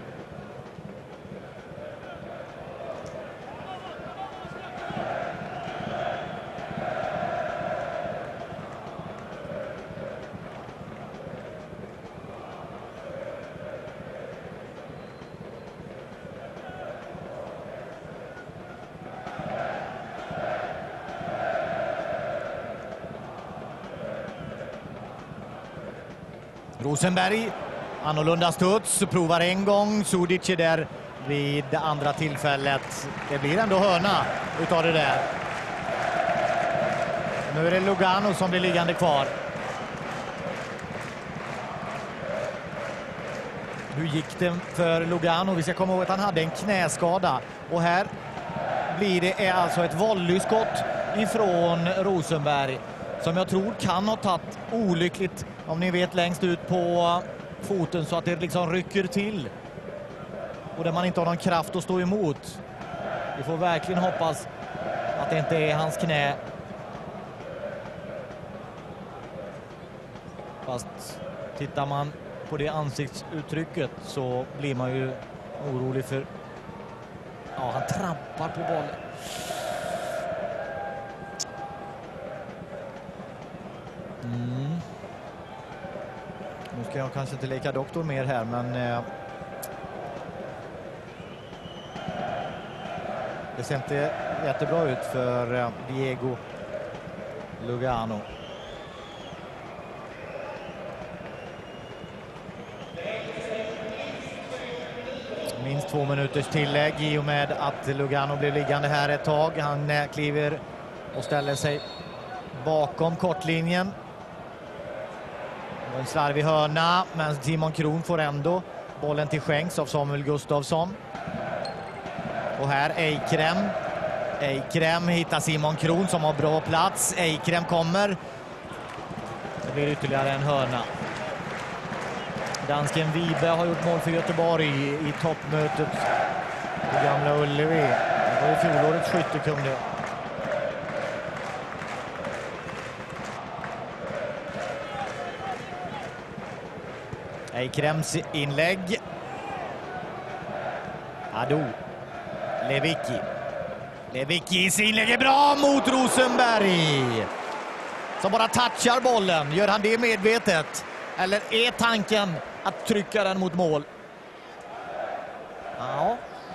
Rosenberg, annorlunda studs, provar en gång. Sudic är där vid det andra tillfället. Det blir ändå hörna utav det där. Nu är det Lugano som blir liggande kvar. Hur gick det för Lugano? Vi ska komma ihåg att han hade en knäskada. Och här blir det alltså ett volleyskott ifrån Rosenberg som jag tror kan ha tagit olyckligt, om ni vet, längst ut på foten så att det liksom rycker till. Och där man inte har någon kraft att stå emot. Vi får verkligen hoppas att det inte är hans knä. Fast tittar man på det ansiktsuttrycket så blir man ju orolig för... Ja, han trampar på bollen. Mm. Nu ska jag kanske inte leka doktor mer här, men eh, det ser inte jättebra ut för eh, Diego Lugano. Minst två minuters tillägg i och med att Lugano blev liggande här ett tag. Han eh, kliver och ställer sig bakom kortlinjen. En slarvig hörna, men Simon Kron får ändå bollen till skänks av Samuel Gustafsson. Och här Eikrem. Eikrem hittar Simon Kron som har bra plats. Eikrem kommer. Det blir ytterligare en hörna. Dansken Vibe har gjort mål för Göteborg i, i toppmötet i Gamla Ullevi. Det var ju fjolårets skyttekung det. Eikrems inlägg. Ado. Lewicki. Lewickis inlägg är bra mot Rosenberg. Som bara touchar bollen. Gör han det medvetet? Eller är tanken att trycka den mot mål? Ja.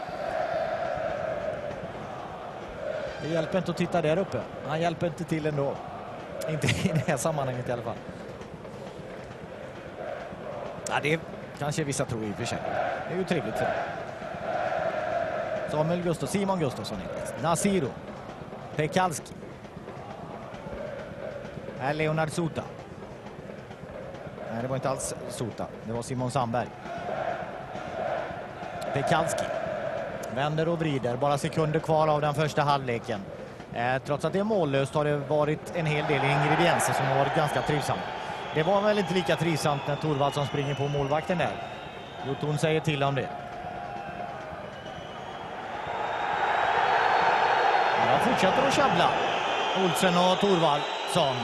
Det hjälper inte att titta där uppe. Han hjälper inte till ändå. Inte i det här sammanhanget i alla fall. Ja, det kanske vissa tror i och för sig. Det är ju trevligt för det. Samuel Gustafsson, Simon Gustafsson, Nasiro, Pekalski. Här Leonard Sota. Nej, det var inte alls Sota. Det var Simon Sandberg. Pekalski. Vänder och vrider. Bara sekunder kvar av den första halvleken. Eh, trots att det är mållöst har det varit en hel del ingredienser som har varit ganska trivsamt. Det var väl inte lika trivsamt när Thorvaldsson springer på målvakten där. Joton säger till om det. Han fortsätter att tjabbla. Olsen och Thorvaldsson.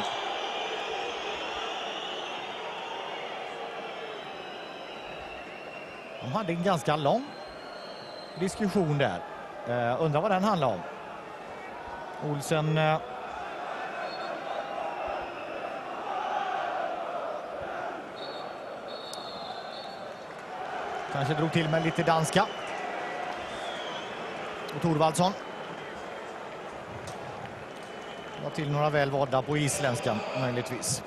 De hade en ganska lång diskussion där. Uh, undrar vad den handlar om. Olsen... Uh, kanske drog till med lite danska. Och Thorvaldsson. Var till några väl valda på isländskan möjligtvis.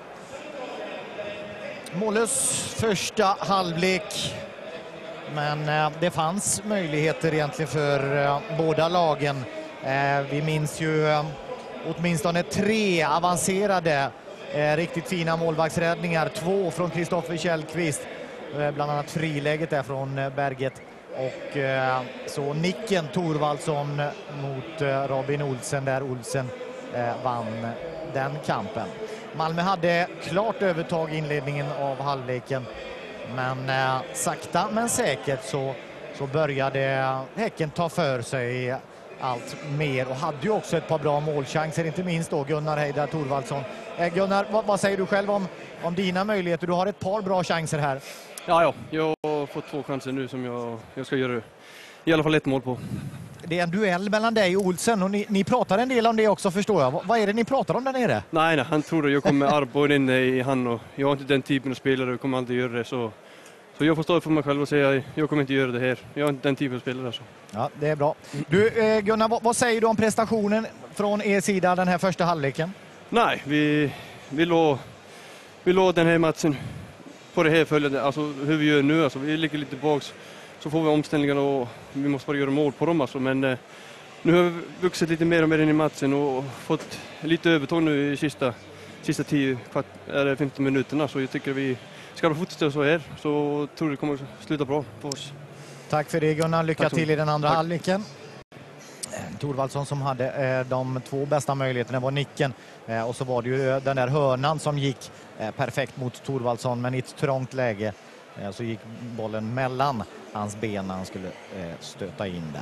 Mållös första halvlek. Men eh, det fanns möjligheter egentligen för eh, båda lagen. Eh, vi minns ju eh, åtminstone tre avancerade eh, riktigt fina målvaktsräddningar. Två från Kristoffer Källqvist. Eh, bland annat friläget där från eh, Berget. Och eh, så nicken Thorvaldsson mot eh, Robin Olsen där Olsen eh, vann den kampen. Malmö hade klart övertag i inledningen av halvleken. Men eh, sakta men säkert så så började Häcken ta för sig allt mer och hade ju också ett par bra målchanser, inte minst då Gunnar Heidar Thorvaldsson. Eh, Gunnar, vad, vad säger du själv om, om dina möjligheter? Du har ett par bra chanser här. Ja, ja, jag har fått två chanser nu som jag, jag ska göra i alla fall ett mål på. Det är en duell mellan dig och Olsen och ni, ni pratar en del om det också, förstår jag. Vad, vad är det ni pratar om där nere? Nej, nej, han tror att jag kommer armbågen in i han och jag har inte den typen av spelare och kommer aldrig göra det. Så, så jag får stå för mig själv och säga att jag kommer inte göra det här. Jag har inte den typen av spelare. Så. Ja, det är bra. Du eh, Gunnar, vad, vad säger du om prestationen från er sida den här första halvleken? Nej, vi, vi låg vi låg den här matchen på det här följande, alltså hur vi gör nu. Alltså, vi ligger lite baks. Så får vi omställningar och vi måste bara göra mål på dem. Alltså. Men eh, nu har vi vuxit lite mer och mer in i matchen och fått lite övertag nu i sista, sista tio eller femton minuterna. Så jag tycker vi ska fortsätta så här. Så tror det kommer att sluta bra på oss. Tack för det Gunnar. Lycka till i den andra Tack. halvleken. Thorvaldsson som hade eh, de två bästa möjligheterna var nicken. Eh, och så var det ju den där hörnan som gick eh, perfekt mot Thorvaldsson, men i ett trångt läge eh, så gick bollen mellan hans ben när han skulle eh, stöta in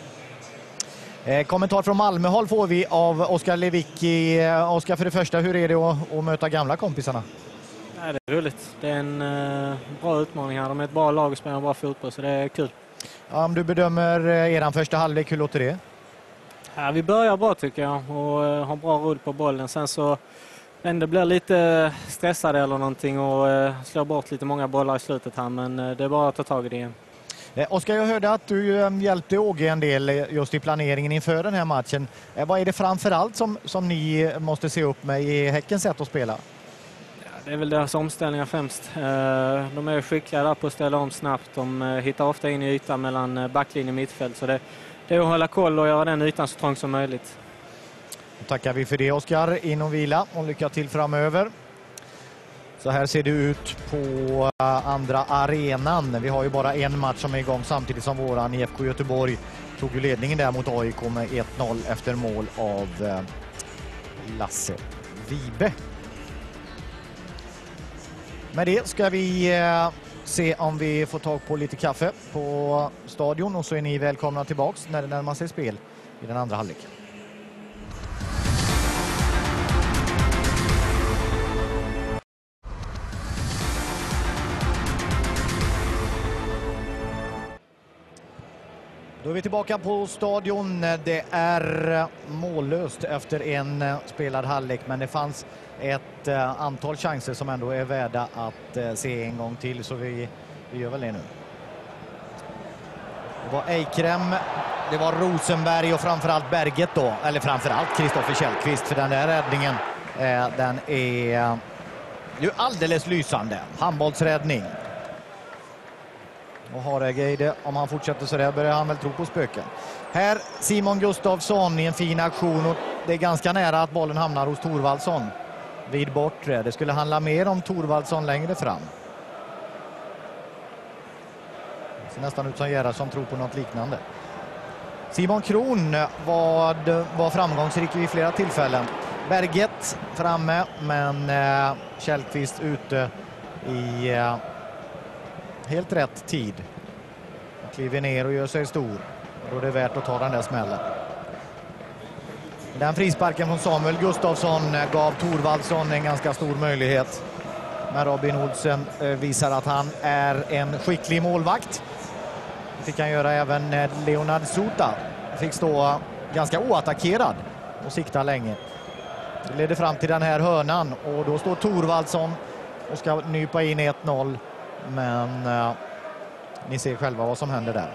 där. Eh, kommentar från Malmöhåll får vi av Oskar Lewicki. Eh, Oskar, för det första, hur är det att, att möta gamla kompisarna? Ja, det är roligt. Det är en eh, bra utmaning här. De är ett bra lag och spelar bra fotboll, så det är kul. Ja, om du bedömer eh, eran första halvlek, hur låter det? Ja, vi börjar bra tycker jag och eh, har bra roll på bollen. Sen så ändå blir lite stressade eller någonting och eh, slår bort lite många bollar i slutet här, men eh, det är bara att ta tag i det igen. Eh, Oskar, jag hörde att du eh, hjälpte Åge en del eh, just i planeringen inför den här matchen. Eh, vad är det framförallt som, som ni måste se upp med i Häckens sätt att spela? Ja, det är väl deras omställningar främst. Eh, de är skickliga där på att ställa om snabbt. De eh, hittar ofta in i ytan mellan eh, backlinje och mittfält, så det, det är att hålla koll och göra den ytan så trång som möjligt. Då tackar vi för det, Oskar. In och vila och lycka till framöver. Så här ser det ut på uh, andra arenan. Vi har ju bara en match som är igång samtidigt som våran I F K Göteborg tog ju ledningen där mot A I K med ett noll efter mål av uh, Lasse Vibe. Med det ska vi uh, se om vi får tag på lite kaffe på stadion och så är ni välkomna tillbaks när det närmar sig spel i den andra halvleken. Då är vi tillbaka på stadion. Det är mållöst efter en spelad halvlek, men det fanns ett antal chanser som ändå är värda att se en gång till, så vi, vi gör väl det nu. Det var Eikrem, det var Rosenberg och framförallt Berget då, eller framförallt Kristoffer Källqvist, för den där räddningen eh, den är ju alldeles lysande. Handbollsräddning. Och Haregeide, om han fortsätter så där börjar han väl tro på spöken. Här Simon Gustafsson i en fin aktion och det är ganska nära att bollen hamnar hos Thorvaldsson vid bortre. Det skulle handla mer om Thorvaldsson längre fram. Det ser nästan ut som Gerhardsson tror på något liknande. Simon Kron var, var framgångsrik vid flera tillfällen. Berget framme, men eh, Källqvist ute i eh, helt rätt tid. Han kliver ner och gör sig stor. Då är det värt att ta den där smällen. Den frisparken från Samuel Gustafsson gav Thorvaldsson en ganska stor möjlighet. Men Robin Olsen visar att han är en skicklig målvakt. Det fick han göra även Leonard Sota. Fick stå ganska oattackerad och sikta länge. Det ledde fram till den här hörnan och då står Thorvaldsson och ska nypa in ett noll. Men uh, ni ser själva vad som händer där.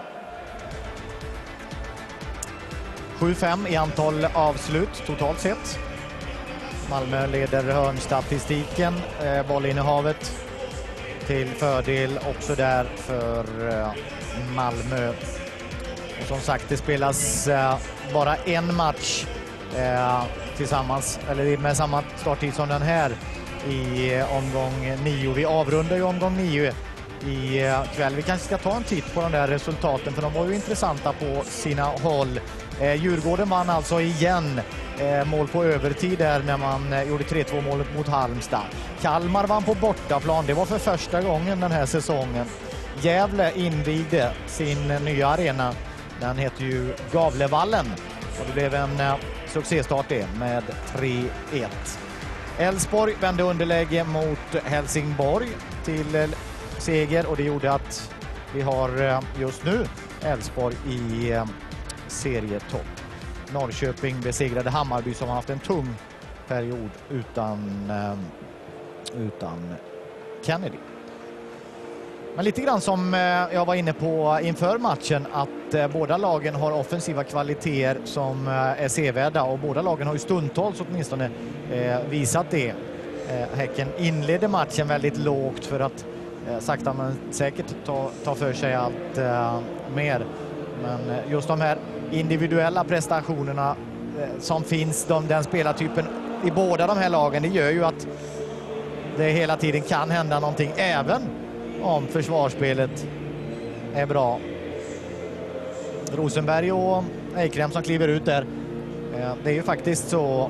sju fem i antal avslut totalt sett. Malmö leder hörnstatistiken. Eh, bollinnehavet till fördel också där för eh, Malmö. Och som sagt, det spelas eh, bara en match eh, tillsammans, eller med samma starttid som den här i eh, omgång nio. Vi avrundar ju omgång nio i eh, kväll. Vi kanske ska ta en titt på de där resultaten, för de var ju intressanta på sina håll. Eh, Djurgården vann alltså igen eh, mål på övertid där när man eh, gjorde tre två målet mot Halmstad. Kalmar vann på bortaplan. Det var för första gången den här säsongen. Gävle invigde sin nya arena. Den heter ju Gavlevallen och det blev en eh, succéstart det med tre ett. Elfsborg vände underläge mot Helsingborg till eh, seger och det gjorde att vi har eh, just nu Elfsborg i eh, serietopp. Norrköping besegrade Hammarby som har haft en tung period utan, eh, utan Kennedy. Men lite grann som jag var inne på inför matchen att eh, båda lagen har offensiva kvaliteter som eh, är sevärda och båda lagen har ju stundtals åtminstone eh, visat det. Eh, Häcken inledde matchen väldigt lågt för att eh, sakta men säkert ta, ta för sig allt eh, mer. Men eh, just de här individuella prestationerna eh, som finns, de, den spelartypen i båda de här lagen, det gör ju att det hela tiden kan hända någonting även om försvarsspelet är bra. Rosenberg och Eikrem som kliver ut där. Det är ju faktiskt så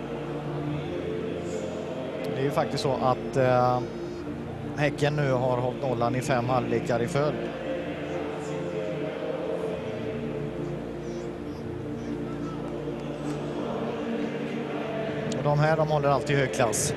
det är ju faktiskt så att äh, Häcken nu har hållit nollan i fem halvlekar i följd. Och de här de håller alltid hög klass.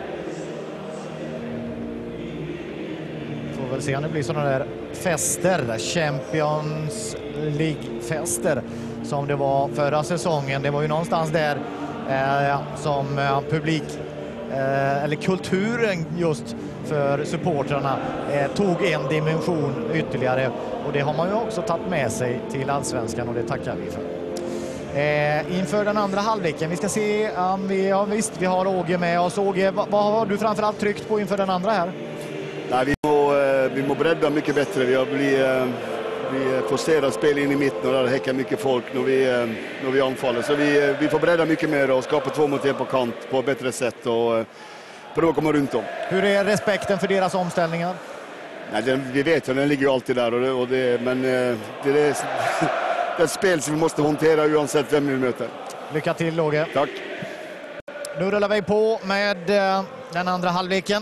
Får väl se om det blir sådana där fester, Champions League-fester som det var förra säsongen. Det var ju någonstans där eh, som eh, publik eh, eller kulturen just för supportrarna eh, tog en dimension ytterligare och det har man ju också tagit med sig till Allsvenskan och det tackar vi för. Eh, inför den andra halvleken, vi ska se om vi, ja, visst, vi har Åge med oss. Åge, vad, vad har du framförallt tryckt på inför den andra här? Nej, vi må, vi må bredda mycket bättre. Vi har blivit, vi forcerar spel in i mitten och där häckar mycket folk när vi, när vi anfaller. Så vi, vi får bredda mycket mer och skapa två mot en på kant på ett bättre sätt och prova att komma runt om. Hur är respekten för deras omställningar? Nej, den, vi vet ju, den ligger ju alltid där och det, och det, men det är det, det är ett spel som vi måste hantera oavsett vem vi möter. Lycka till, Åge. Tack. Nu rullar vi på med den andra halvleken.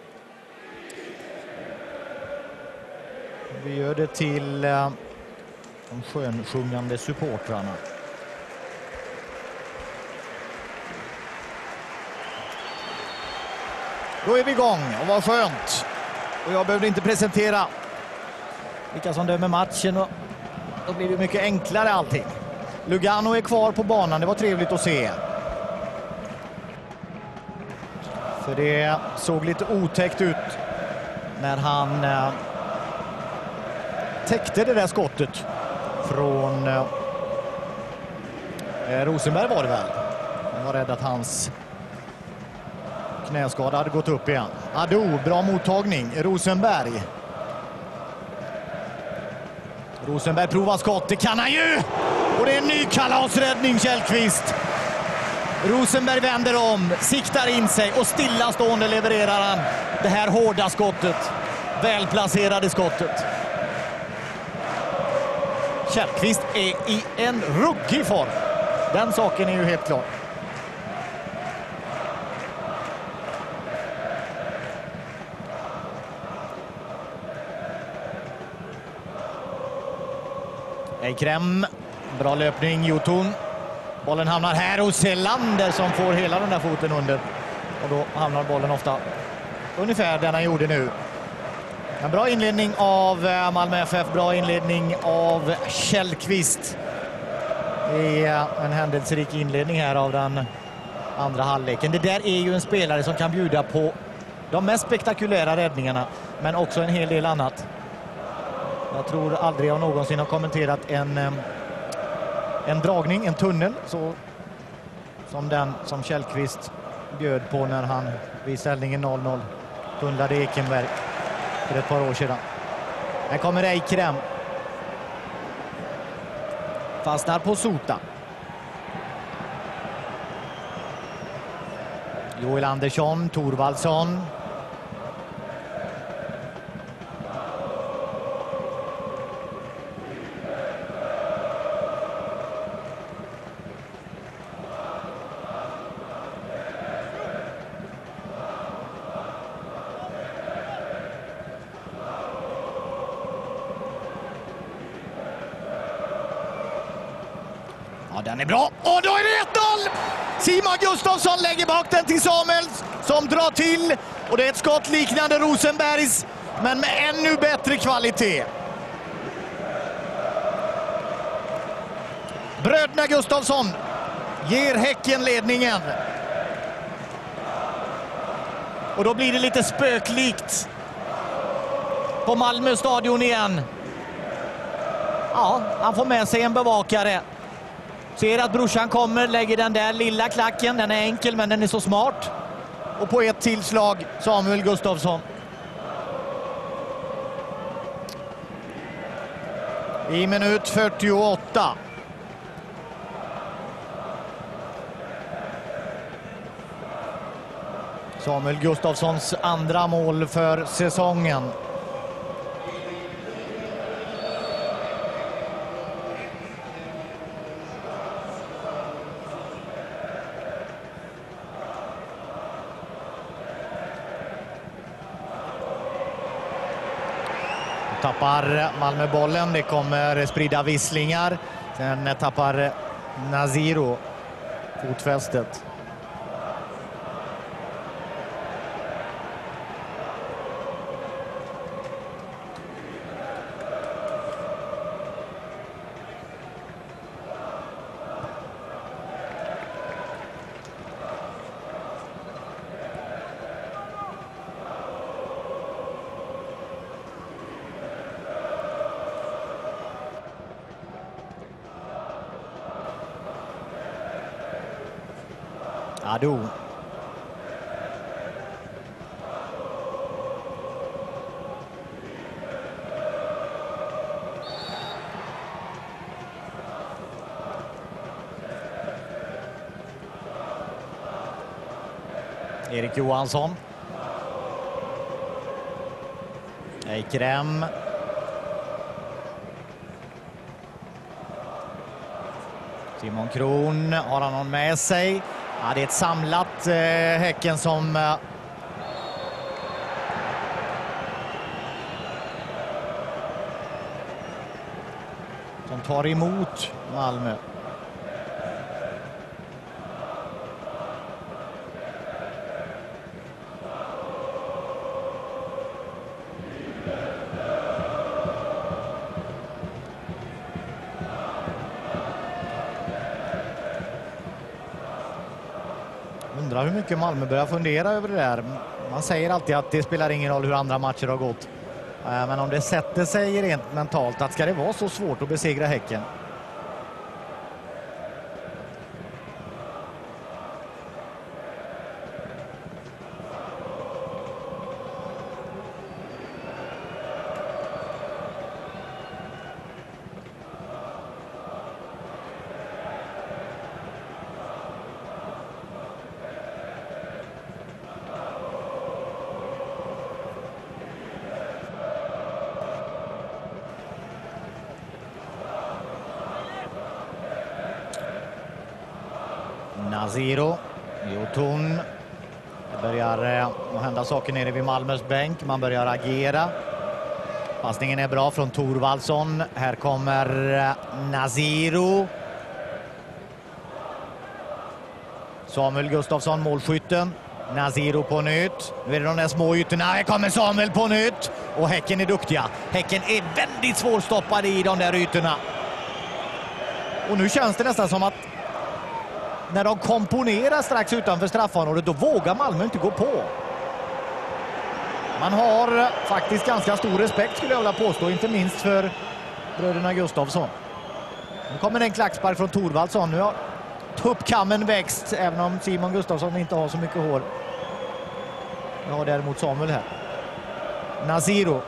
Vi gör det till uh, de skönsjungande supportrarna. Då är vi igång och vad skönt. Och jag behövde inte presentera vilka som dömer matchen och då blir det mycket enklare allting. Lugano är kvar på banan, det var trevligt att se. För det såg lite otäckt ut när han uh, täckte det där skottet från eh, Rosenberg var det väl. Han var rädd att hans knäskada hade gått upp igen. Ado, bra mottagning. Rosenberg. Rosenberg provar skott, det kan han ju! Och det är en ny kalasräddning, Källqvist. Rosenberg vänder om, siktar in sig och stillastående levererar han det här hårda skottet. Välplacerade skottet. Källqvist är i en ruggig form. Den saken är ju helt klar. Eikrem, bra löpning, Jotun. Bollen hamnar här hos Selander som får hela den där foten under. Och då hamnar bollen ofta ungefär den han gjorde nu. En bra inledning av Malmö F F, bra inledning av Källqvist. Det är en händelserik inledning här av den andra halvleken. Det där är ju en spelare som kan bjuda på de mest spektakulära räddningarna, men också en hel del annat. Jag tror aldrig jag någonsin har kommenterat en, en dragning, en tunnel, så som den som Källqvist bjöd på när han vid ställningen noll noll tunnlade Ekenberg för ett par år sedan. Här kommer Eikrem. Fastnar på Sota. Joel Andersson, Thorvaldsson. Ja, den är bra. Och då är det ett noll! Simon Gustafsson lägger bak den till Samuels som drar till. Och det är ett skott liknande Rosenbergs, men med ännu bättre kvalitet. Bröderna Gustafsson ger Häcken ledningen. Och då blir det lite spöklikt på Malmö stadion igen. Ja, han får med sig en bevakare. Ser att brorsan kommer, lägger den där lilla klacken. Den är enkel, men den är så smart. Och på ett tillslag Samuel Gustafsson. I minut fyrtioåtta. Samuel Gustafssons andra mål för säsongen. Tappar Malmö bollen, det kommer spridda visslingar. Sen tappar Naziro fotfästet. Ado. Erik Johansson. Eikrem. Simon Kron, har han någon med sig? Ja, det är ett samlat eh, Häcken som eh, som tar emot Malmö. Undrar hur mycket Malmö börjar fundera över det där. Man säger alltid att det spelar ingen roll hur andra matcher har gått. Men om det sätter sig rent mentalt att ska det vara så svårt att besegra Häcken? Naziro, Jotun. Det börjar eh, hända saker nere vid Malmös bänk. Man börjar agera. Passningen är bra från Thorvaldsson. Här kommer eh, Naziro. Samuel Gustafsson, målskytten. Naziro på nytt. Nu är det de där små ytorna. Här kommer Samuel på nytt. Och Häcken är duktiga. Häcken är väldigt svårstoppade i de där ytorna. Och nu känns det nästan som att när de komponerar strax utanför straffområdet, då vågar Malmö inte gå på. Man har faktiskt ganska stor respekt, skulle jag vilja påstå, inte minst för bröderna Gustafsson. Nu kommer en klackspark från Thorvaldsson. Nu har tuppkammen växt, även om Simon Gustafsson inte har så mycket hår. Nu har däremot Samuel här. Naziro.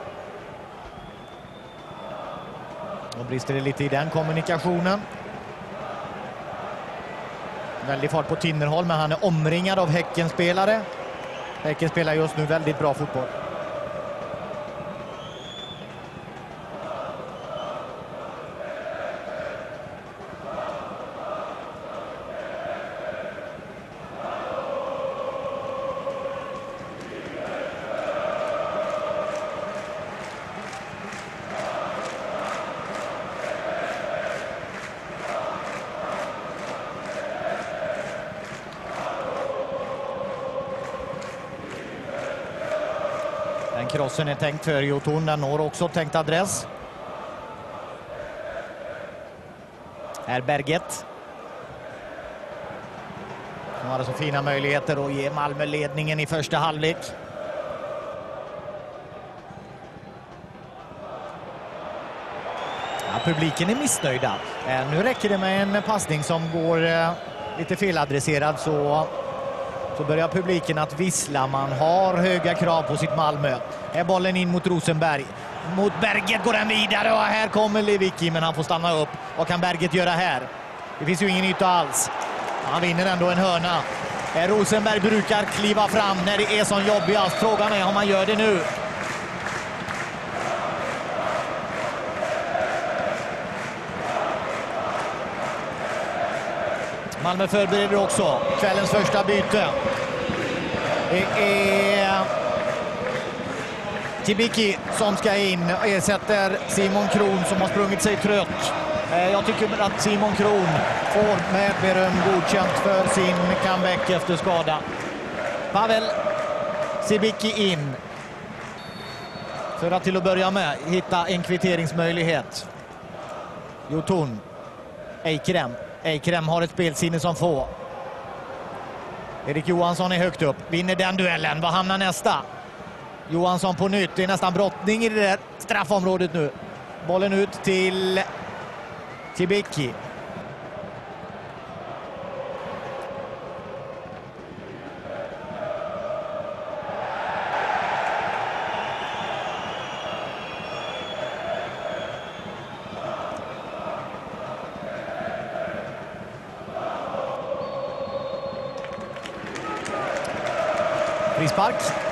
Då brister det lite i den kommunikationen. Väldigt fart på Tinnerholm, men han är omringad av Häckenspelare. Häcken spelar just nu väldigt bra fotboll. Men krossen är tänkt för Jotun, den når också tänkt adress. Här Berget. De hade så fina möjligheter att ge Malmö ledningen i första halvlek. Ja, publiken är missnöjda. Eh, nu räcker det med en passning som går eh, lite feladresserad, så, så börjar publiken att vissla. Man har höga krav på sitt Malmö. Är bollen in mot Rosenberg. Mot Berget går den vidare och här kommer Lewicki, men han får stanna upp. Vad kan Berget göra här? Det finns ju ingen yta alls. Han vinner ändå en hörna. Rosenberg brukar kliva fram när det är som jobbigast. Frågan är om han gör det nu. Malmö förbereder också kvällens första byte. Det är Cibicki som ska in och ersätter Simon Kron som har sprungit sig trött. Jag tycker att Simon Kron får med beröm godkänt för sin comeback efter skada. Pavel Cibicki in för att till att börja med hitta en kvitteringsmöjlighet. Jotun. Eikrem. Eikrem har ett spelsinne som få. Erik Johansson är högt upp. Vinner den duellen. Vad hamnar nästa? Johansson på nytt. Det är nästan brottning i det där straffområdet nu. Bollen ut till Cibicki. Frispark.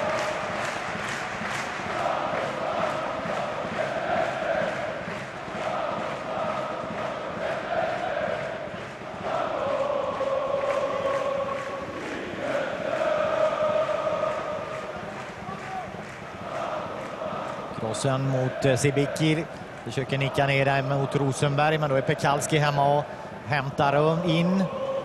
Krossen mot Cibicki. Försöker nicka ner där mot Rosenberg, men då är Pekalski hemma och hämtar in.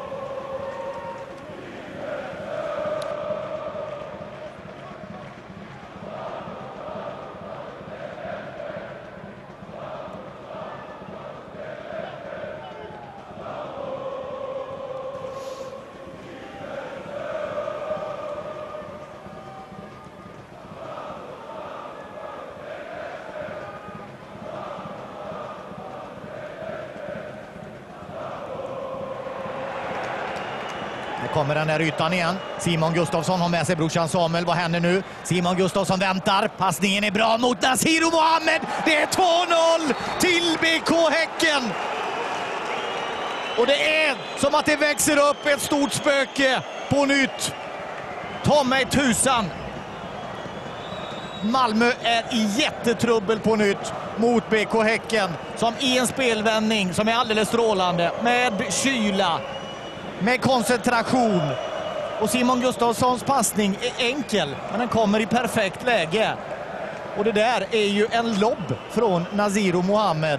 Kommer den här ytan igen. Simon Gustafsson har med sig brorsan Samuel. Vad händer nu? Simon Gustafsson väntar. Passningen är bra mot Naziru Mohammed. Det är två noll till B K Häcken. Och det är som att det växer upp ett stort spöke på nytt. Ta mig tusan. Malmö är i jättetrubbel på nytt mot B K Häcken. Som i en spelvändning som är alldeles strålande. Med kyla. Med koncentration. Och Simon Gustafssons passning är enkel, men den kommer i perfekt läge. Och det där är ju en lobb från Naziru Mohammed.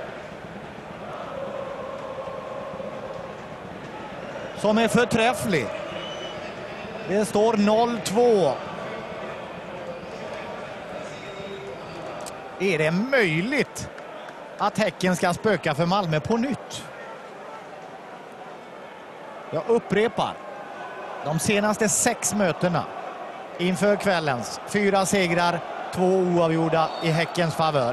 Som är förträfflig. Det står noll två. Är det möjligt att Häcken ska spöka för Malmö på nytt? Jag upprepar, de senaste sex mötena inför kvällens fyra segrar, två oavgjorda i Häckens favör.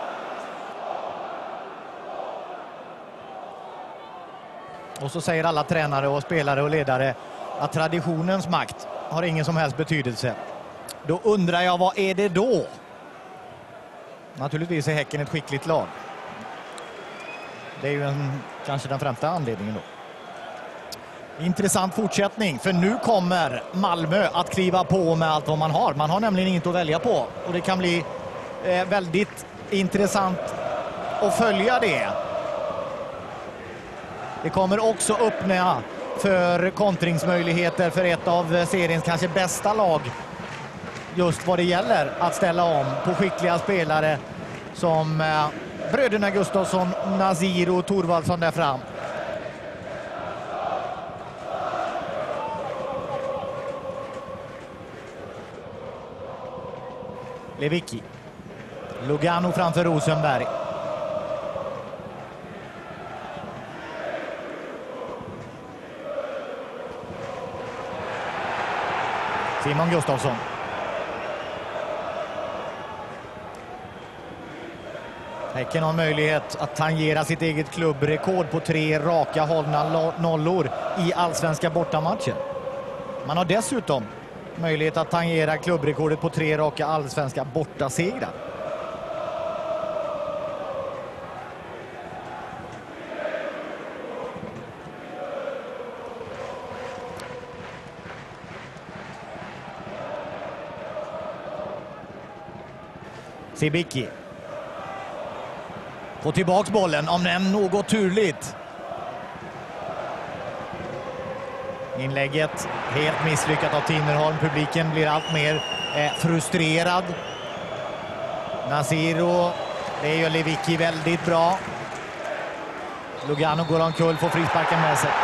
Och så säger alla tränare och spelare och ledare att traditionens makt har ingen som helst betydelse. Då undrar jag, vad är det då? Naturligtvis är Häcken ett skickligt lag. Det är ju en, kanske den främsta anledningen då. Intressant fortsättning, för nu kommer Malmö att kliva på med allt vad man har. Man har nämligen inget att välja på och det kan bli eh, väldigt intressant att följa det. Det kommer också öppna för kontringsmöjligheter för ett av seriens kanske bästa lag. Just vad det gäller att ställa om på skickliga spelare som eh, bröderna Gustafsson, Naziru och Thorvaldsson där fram. Lewicki. Lugano framför Rosenberg. Simon Gustafsson. Häcken har möjlighet att tangera sitt eget klubbrekord på tre raka hållna nollor i allsvenska bortamatcher. Man har dessutom möjlighet att tangera klubbrekordet på tre raka allsvenska bortasegrar. Sibicki. Får tillbaks bollen, om den något turligt. Inlägget helt misslyckat av Tinnerholm. Publiken blir allt mer eh, frustrerad. Nasiro, det gör Lewicki väldigt bra. Lugano går omkull, får frisparken med sig.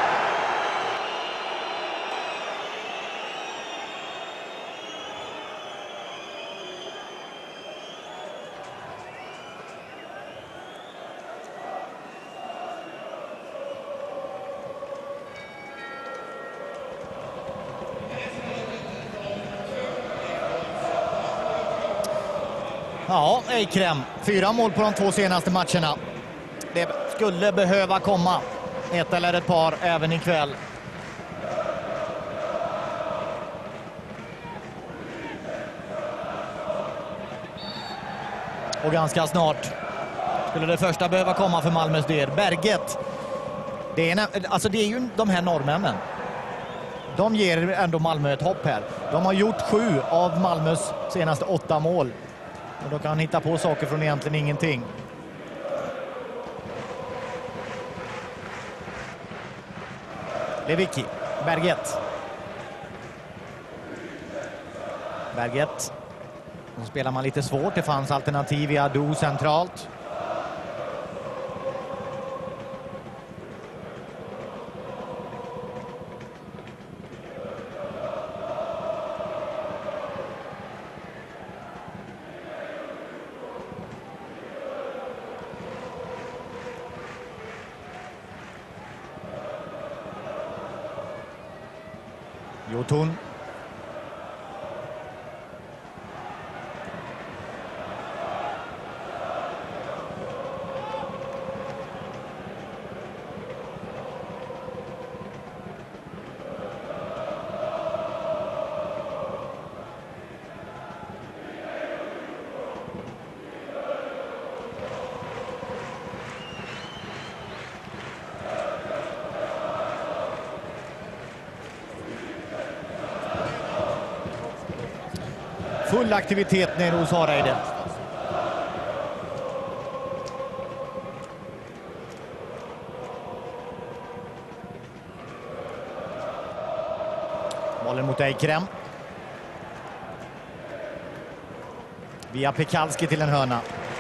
Ja, Eikrem. Fyra mål på de två senaste matcherna. Det skulle behöva komma ett eller ett par även ikväll. Och ganska snart skulle det första behöva komma för Malmös del. Berget. Det är, alltså det är ju de här norrmännen. De ger ändå Malmö ett hopp här. De har gjort sju av Malmös senaste åtta mål. Och då kan han hitta på saker från egentligen ingenting. Lewicki. Berget. Berget. Då spelar man lite svårt. Det fanns alternativ i Ado centralt. Jotun. Full aktivitet nere hos Hareide. Bollen mot Eikrem. Via Pekalski till en hörna.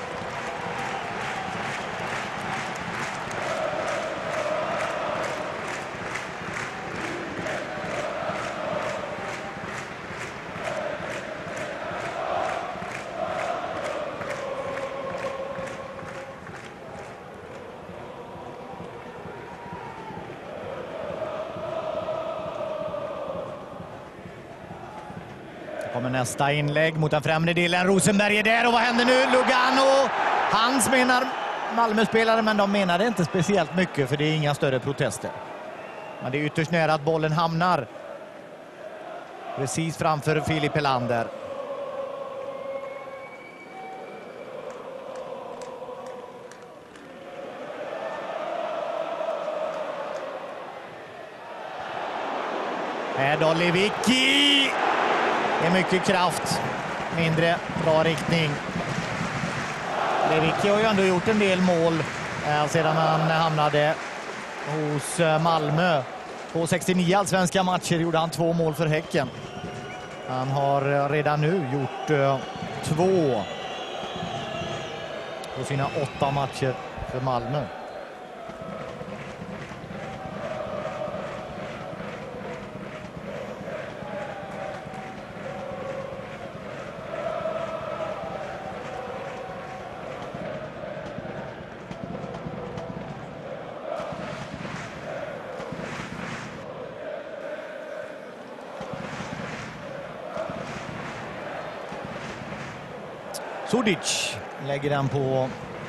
Kommer nästa inlägg mot den främre delen. Rosenberg är där och vad händer nu? Lugano. Hans menar Malmö-spelare, men de menade inte speciellt mycket för det är inga större protester. Men det är ytterst nära att bollen hamnar precis framför Filip Helander. Här då Lewicki. Det är mycket kraft, mindre bra riktning. Lewicki har ju ändå gjort en del mål eh, sedan han hamnade hos eh, Malmö. På sextionio allsvenska matcher gjorde han två mål för Häcken. Han har eh, redan nu gjort eh, två på sina åtta matcher för Malmö. Sudic lägger den på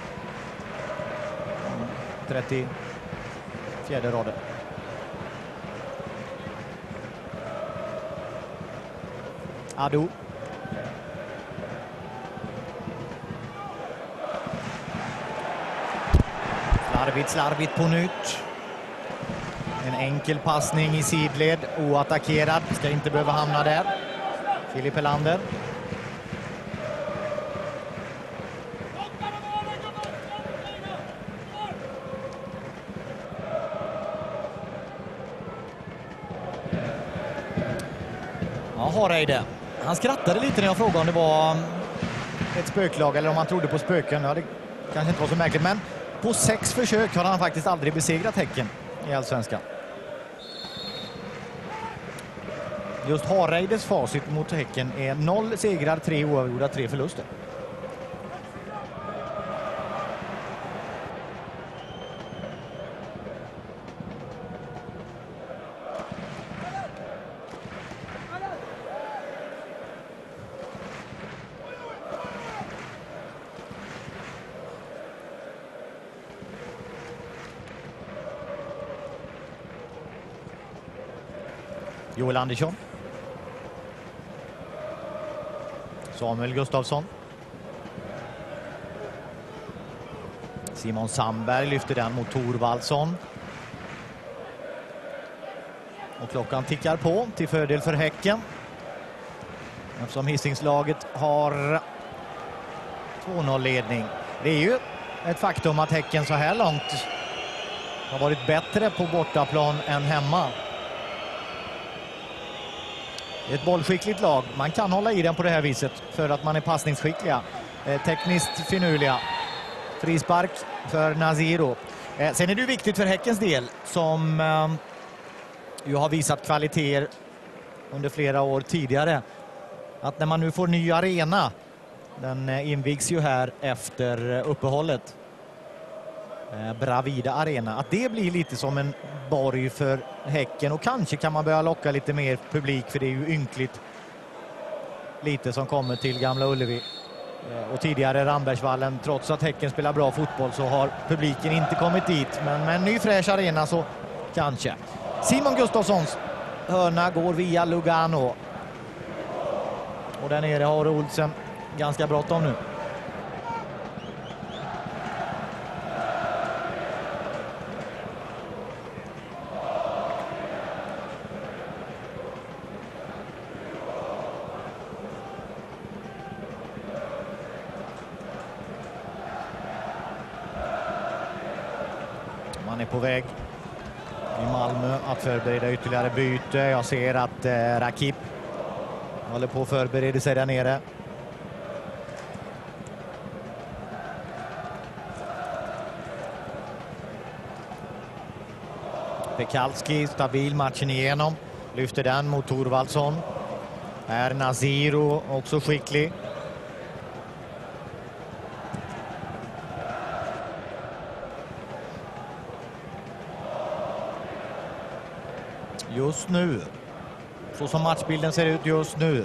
trettiofjärde raden. Adu. Slarvigt, slarvigt på nytt. En enkel passning i sidled, oattackerad, ska inte behöva hamna där. Filip Helander. Ja, Hareide. Han skrattade lite när jag frågade om det var ett spöklag eller om han trodde på spöken. Ja, det kanske inte var så märkligt, men på sex försök har han faktiskt aldrig besegrat Häcken i Allsvenskan. Just Hareides facit mot Häcken är noll segrar, tre oavgjorda, tre förluster. Joel Andersson. Samuel Gustafsson. Simon Sandberg lyfter den mot Thorvaldsson. Och klockan tickar på till fördel för Häcken. Eftersom Hisingslaget har två noll-ledning. Det är ju ett faktum att Häcken så här långt har varit bättre på bortaplan än hemma. Ett bollskickligt lag. Man kan hålla i den på det här viset för att man är passningsskickliga. Eh, tekniskt finurliga. Frispark för Naziro. Eh, sen är det ju viktigt för Häckens del som eh, ju har visat kvaliteter under flera år tidigare. Att när man nu får ny arena, den eh, invigs ju här efter eh, uppehållet. Eh, Bravida Arena. Att det blir lite som en borg för Häcken och kanske kan man börja locka lite mer publik, för det är ju ynkligt lite som kommer till Gamla Ullevi. Och tidigare Rambergsvallen, trots att Häcken spelar bra fotboll så har publiken inte kommit dit, men med en ny fräsch arena så kanske. Simon Gustafssons hörna går via Lugano och där nere har Olsen ganska bråttom nu. Man är på väg i Malmö att förbereda ytterligare byte. Jag ser att eh, Rakip håller på att förbereda sig där nere. Pekalski, stabil matchen igenom. Lyfter den mot Thorvaldsson. Är Naziro också skicklig. Just nu, så som matchbilden ser ut just nu,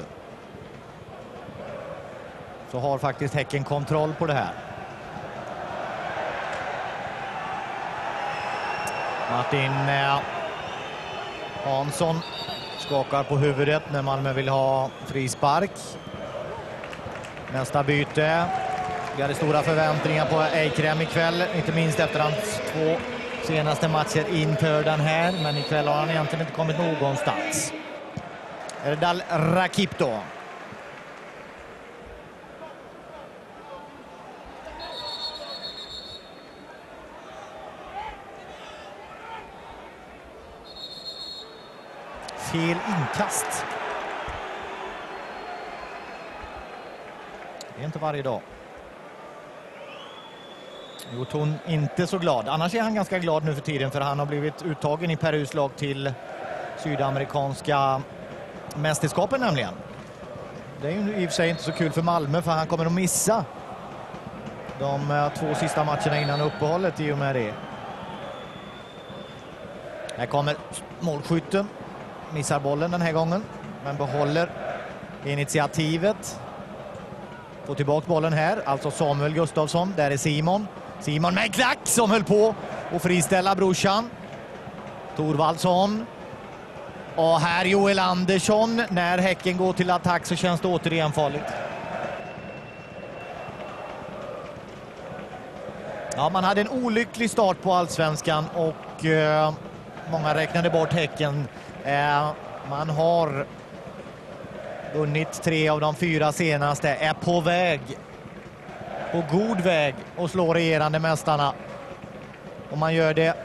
så har faktiskt Häcken kontroll på det här. Martin eh, Hansson skakar på huvudet när Malmö vill ha frispark. Nästa byte. Vi hade stora förväntningar på Eikrem ikväll, inte minst efter hans två senaste matcher inför den här, men ikväll har han egentligen inte kommit någonstans. Erdal Rakip då. Fel inkast. Det är inte varje dag. Gjort hon inte så glad. Annars är han ganska glad nu för tiden, för han har blivit uttagen i Perus lag till sydamerikanska mästerskapen nämligen. Det är ju i och för sig inte så kul för Malmö, för han kommer att missa de två sista matcherna innan uppehållet i och med det. Här kommer målskytten. Missar bollen den här gången, men behåller initiativet. Får tillbaka bollen här, alltså Samuel Gustafsson. Där är Simon. Simon med en klack som höll på och friställa brorsan. Thorvaldsson. Och här Joel Andersson. När Häcken går till attack så känns det återigen farligt. Ja, man hade en olycklig start på Allsvenskan och eh, många räknade bort Häcken. Eh, man har vunnit tre av de fyra senaste, är på väg, på god väg att slå regerande mästarna. Och man gör det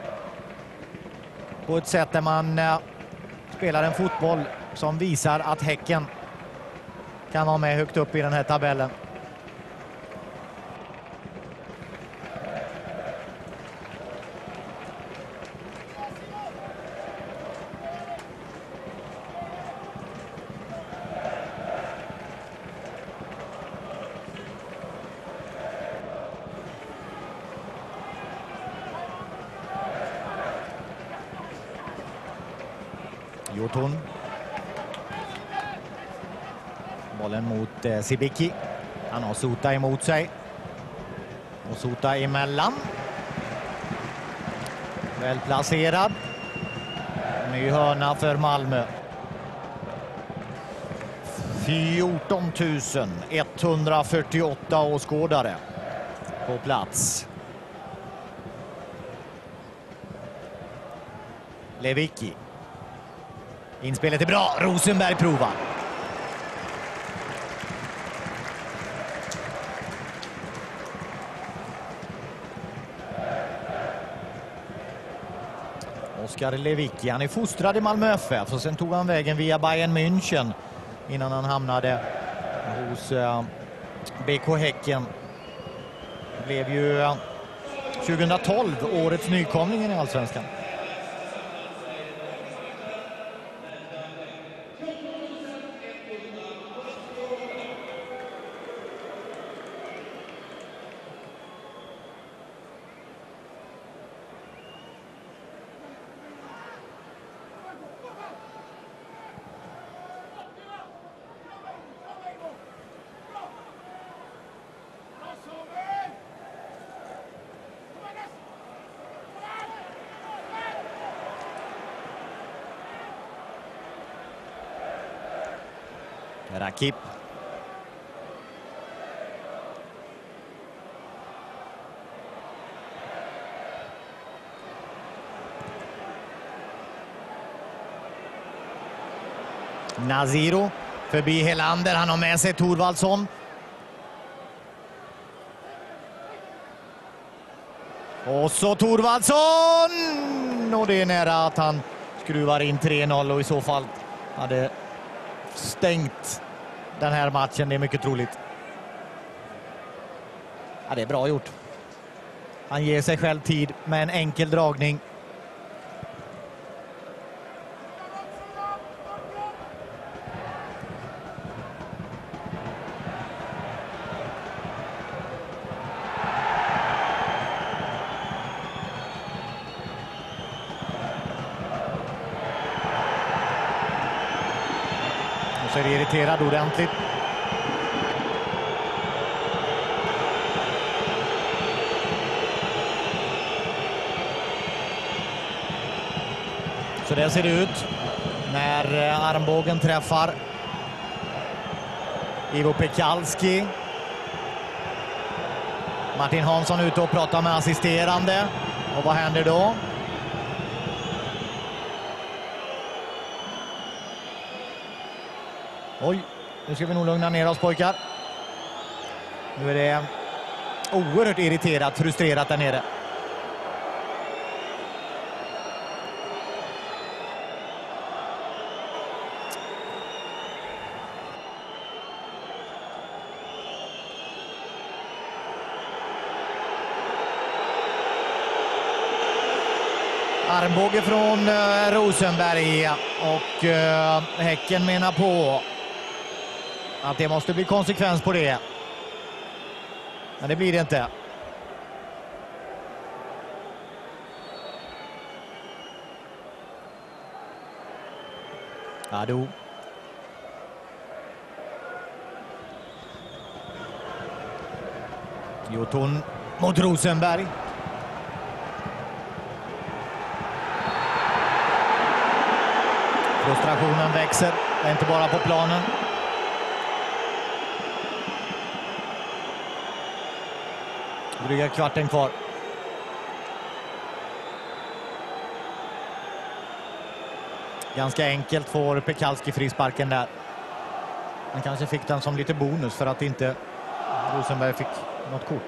på ett sätt där man eh, spelar en fotboll som visar att Häcken kan vara med högt upp i den här tabellen. Jotun. Bollen mot eh, Sibicki. Han har Sota emot sig. Och Sota emellan. Väl placerad. Ny hörna för Malmö. fjorton tusen etthundrafyrtioåtta åskådare på plats. Lewicki. Inspelet är bra. Rosenberg provar. Oskar Lewicki. Han är fostrad i Malmö F F. Och sen tog han vägen via Bayern München innan han hamnade hos uh, B K Häcken. Blev ju uh, tjugohundratolv årets nykomling i Allsvenskan. Rakip. Naziro förbi Helander. Han har med sig Thorvaldsson. Och så Thorvaldsson! Och det är nära att han skruvar in tre noll och i så fall hade stängt den här matchen. Det är mycket troligt. Ja, det är bra gjort. Han ger sig själv tid med en enkel dragning. Så är det irriterad ordentligt. Så där ser det ut när armbågen träffar Ivo Pekalski. Martin Hansson ute och pratar med assisterande. Och vad händer då? Oj, nu ska vi nog lugna ner oss, pojkar. Nu är det oerhört irriterat, frustrerat där nere. Armbåge från uh, Rosenberg och uh, Häcken menar på att det måste bli konsekvens på det. Men det blir det inte. Ado. Jotun mot Rosenberg. Frustrationen växer, det är inte bara på planen. Dryga kvarten kvar. Ganska enkelt får Pekalski frisparken där. Han kanske fick den som lite bonus för att inte Rosenberg fick något kort.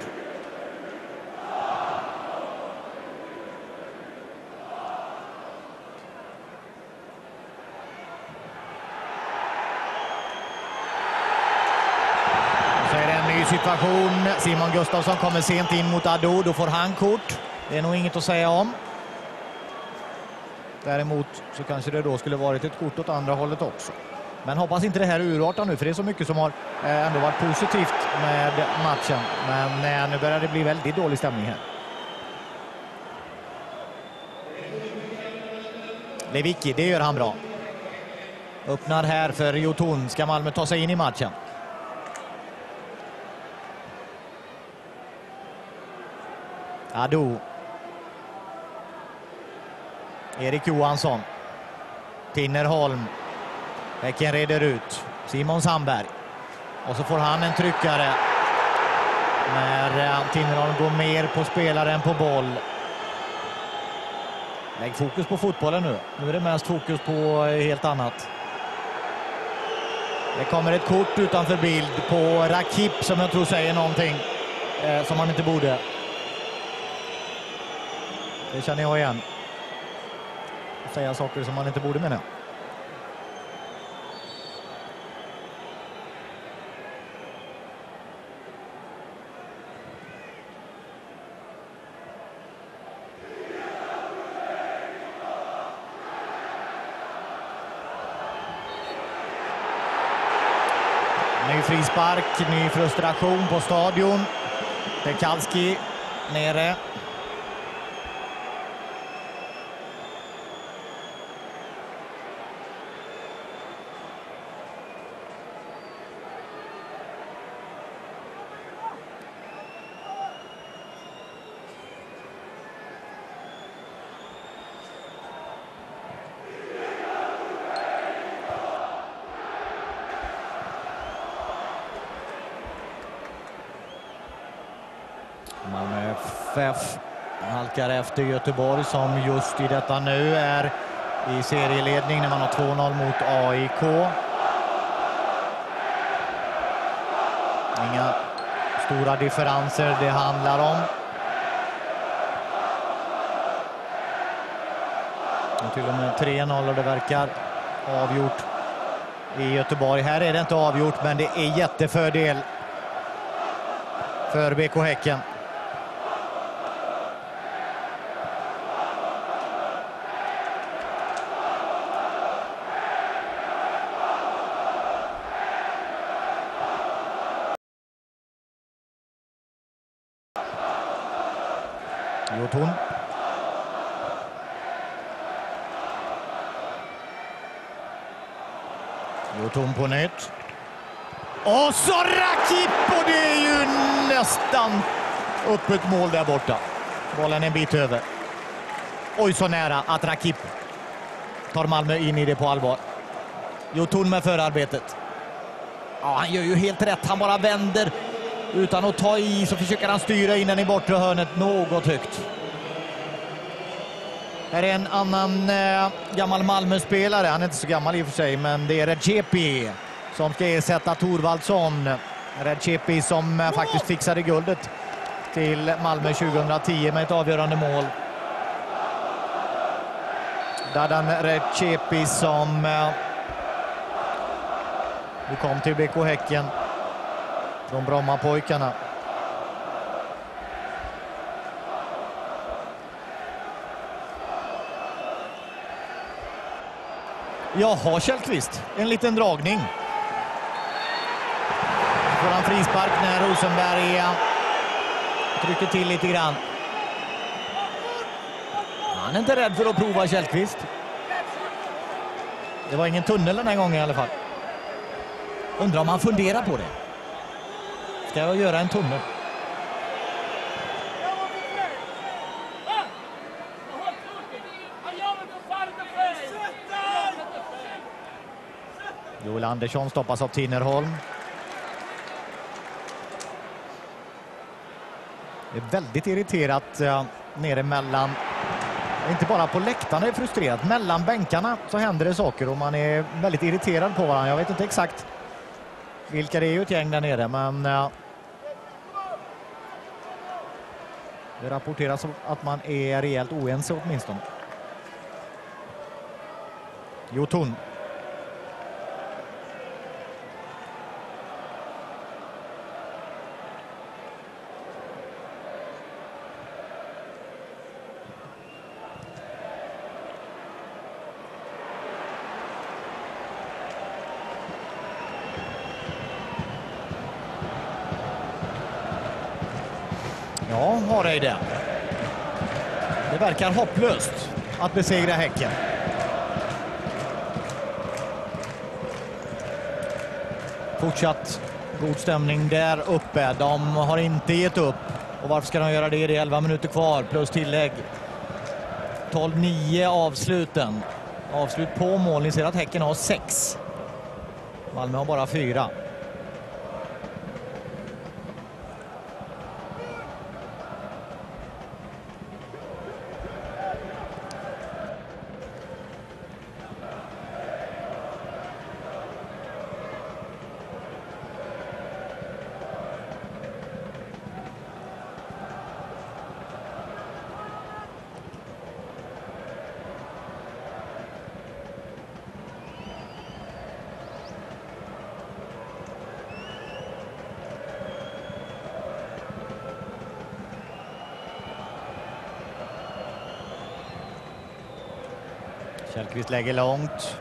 Så är det en ny situation. Simon Gustafsson kommer sent in mot Ado. Då får han kort. Det är nog inget att säga om. Däremot så kanske det då skulle varit ett kort åt andra hållet också. Men hoppas inte det här urartar nu, för det är så mycket som har eh, ändå varit positivt med matchen. Men eh, nu börjar det bli väldigt dålig stämning här. Lewicki, det gör han bra. Öppnar här för Jotun. Ska Malmö ta sig in i matchen? Ado. Erik Johansson. Tinnerholm. Häcken reder ut. Simon Sandberg. Och så får han en tryckare. När Tinnerholm går mer på spelare än på boll. Lägg fokus på fotbollen nu. Nu är det mest fokus på helt annat. Det kommer ett kort utanför bild på Rakip som jag tror säger någonting eh, som han inte borde. Det känner jag igen. Säga saker som man inte borde mena. Ny frispark, ny frustration på stadion. Pekalski nere. Malmö F F halkar efter Göteborg som just i detta nu är i serieledning när man har två noll mot A I K. Inga stora differenser det handlar om. Och till och med tre noll och det verkar avgjort i Göteborg. Här är det inte avgjort, men det är jättefördel för B K Häcken. Jotun. Jotun på nytt. Och så Rakip, och det är ju nästan öppet mål där borta. Bollen en bit över. Oj, så nära att Rakip tar Malmö in i det på allvar. Jotun med förarbetet. Ja, han gör ju helt rätt. Han bara vänder. Utan att ta i så försöker han styra in den i bortre hörnet något högt. Här är en annan eh, gammal Malmö-spelare. Han är inte så gammal i och för sig, men det är Redzepi som ska ersätta Thorvaldsson. Redzepi som eh, faktiskt fixade guldet till Malmö tjugohundratio med ett avgörande mål. Dadan Redzepi som eh, nu kom till B K Häcken från Brommapojkarna. Jaha, Källqvist. En liten dragning. Så får han frispark när Rosenberg trycker till lite grann. Han är inte rädd för att prova Källqvist. Det var ingen tunnel den här gången i alla fall. Undrar om han funderar på det. Ska jag göra en tunnel? Joel Andersson stoppas av Tinnerholm. Det är väldigt irriterat uh, nere mellan, inte bara på läktarna är det frustrerat, mellan bänkarna så händer det saker och man är väldigt irriterad på varandra. Jag vet inte exakt vilka det är ett gäng där nere, men uh, det rapporteras att man är rejält oense åtminstone. Jotun. Ja, Hareide. Det verkar hopplöst att besegra Häcken. Fortsatt god stämning där uppe. De har inte gett upp. Och varför ska de göra det? Det är elva minuter kvar plus tillägg. tolv nio avsluten. Avslut på mål. Ni ser att Häcken har sex. Malmö har bara fyra. Källqvist lägger långt.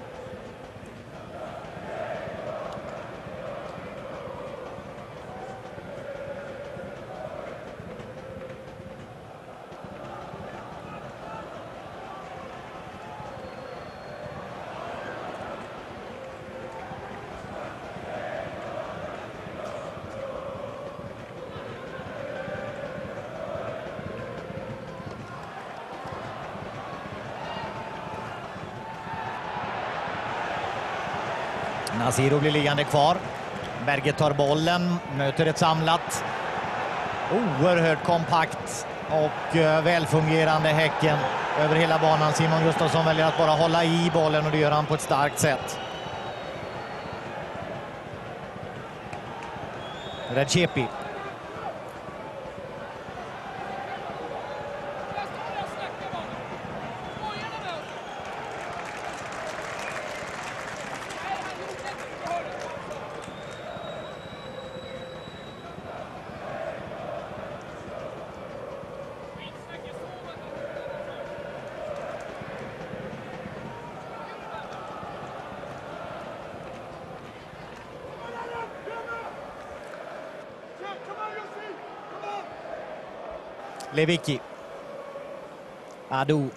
Nasiro blir liggande kvar. Berget tar bollen, möter ett samlat. Oerhört kompakt och välfungerande Häcken över hela banan. Simon Gustafsson väljer att bara hålla i bollen och det gör han på ett starkt sätt. Redzepi. Lewicki. Adu.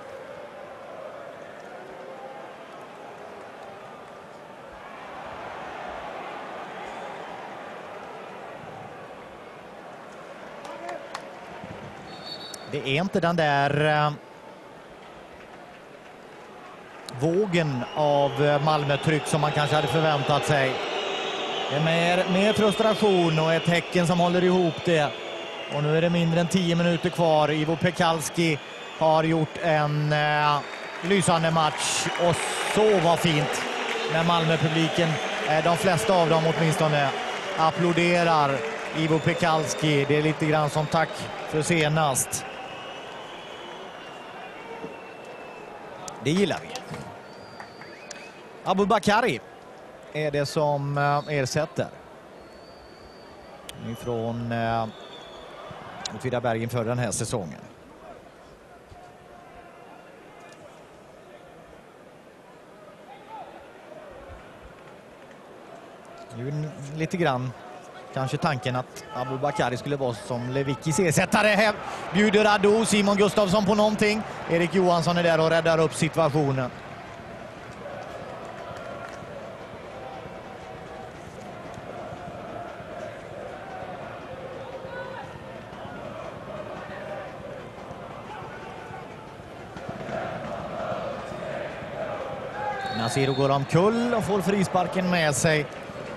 Det är inte den där uh, vågen av Malmö-tryck som man kanske hade förväntat sig. Det är mer, mer frustration och ett Häcken som håller ihop det. Och nu är det mindre än tio minuter kvar. Ivo Pekalski har gjort en eh, lysande match. Och så var fint när Malmö-publiken, eh, de flesta av dem åtminstone, applåderar Ivo Pekalski. Det är lite grann som tack för senast. Det gillar vi. Abubakari är det som eh, ersätter. Ifrån... Eh, Åtvidaberg inför den här säsongen. Nu lite grann kanske tanken att Abubakari skulle vara som Lewickis ersättare. Här bjuder Ado Simon Gustafsson på någonting. Erik Johansson är där och räddar upp situationen. Naziro går omkull och får frisparken med sig.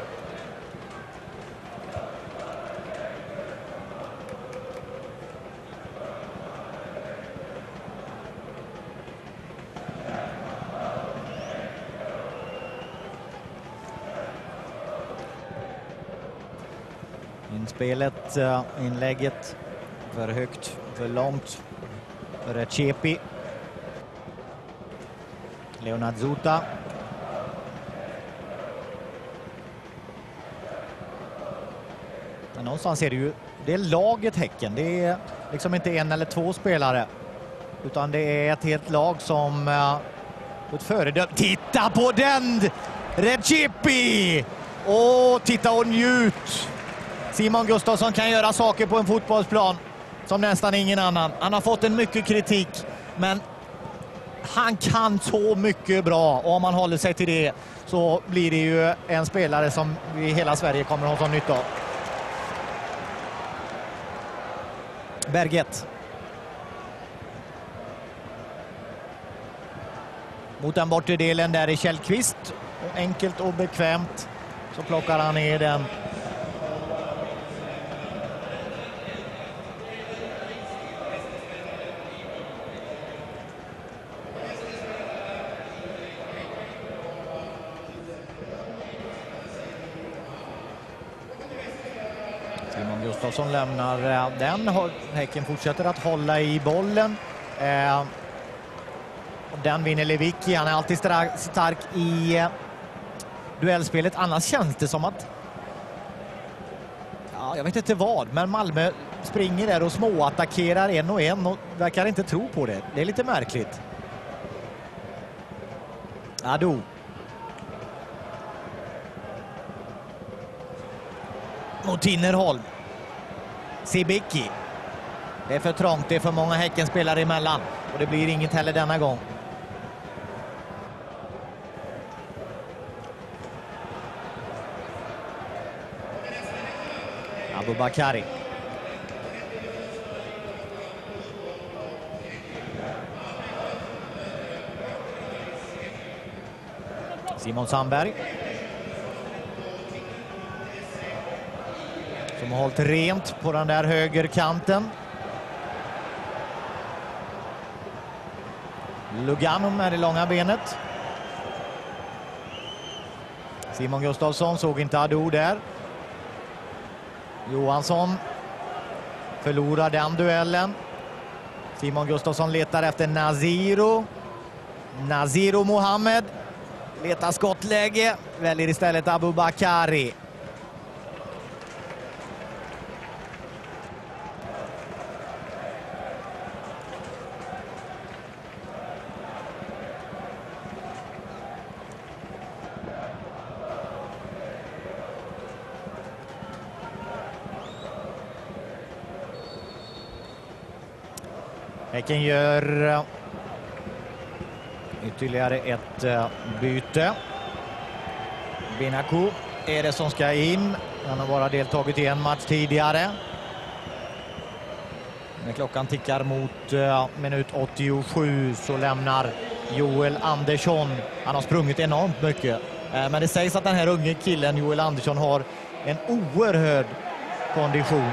Inspelet, inlägget för högt, för långt för Recepi. Leonard Zuta. Men någonstans är det ju, det är laget Häcken. Det är liksom inte en eller två spelare, utan det är ett helt lag som uh, ett föredöme. Titta på den! Recepi! Åh, titta och njut! Simon Gustafsson kan göra saker på en fotbollsplan som nästan ingen annan. Han har fått en mycket kritik, men han kan så mycket bra. Och om man håller sig till det så blir det ju en spelare som vi i hela Sverige kommer att ha så nytta av. Berget. Mot den bortre delen där är Källqvist. Och enkelt och bekvämt så plockar han ner den. Simon Gustafsson lämnar den. Häcken fortsätter att hålla i bollen. Eh, den vinner Lewicki. Han är alltid stark i eh, duellspelet. Annars känns det som att, ja, jag vet inte vad, men Malmö springer där och småattackerar en och en och verkar inte tro på det. Det är lite märkligt. Ado. Mot Tinnerholm. Sibicki. Det är för trångt, det är för många Häckenspelare emellan. Och det blir inget heller denna gång. Abubakari. Simon Sandberg. Som har hållit rent på den där högerkanten. Lugano med det långa benet. Simon Gustafsson såg inte Ado där. Johansson förlorar den duellen. Simon Gustafsson letar efter Naziro. Naziro Mohammed letar skottläge. Väljer istället Abubakari. Häcken gör ytterligare ett byte. Benaku är det som ska in. Han har bara deltagit i en match tidigare. När klockan tickar mot minut åttiosju så lämnar Joel Andersson. Han har sprungit enormt mycket. Men det sägs att den här unge killen Joel Andersson har en oerhörd kondition.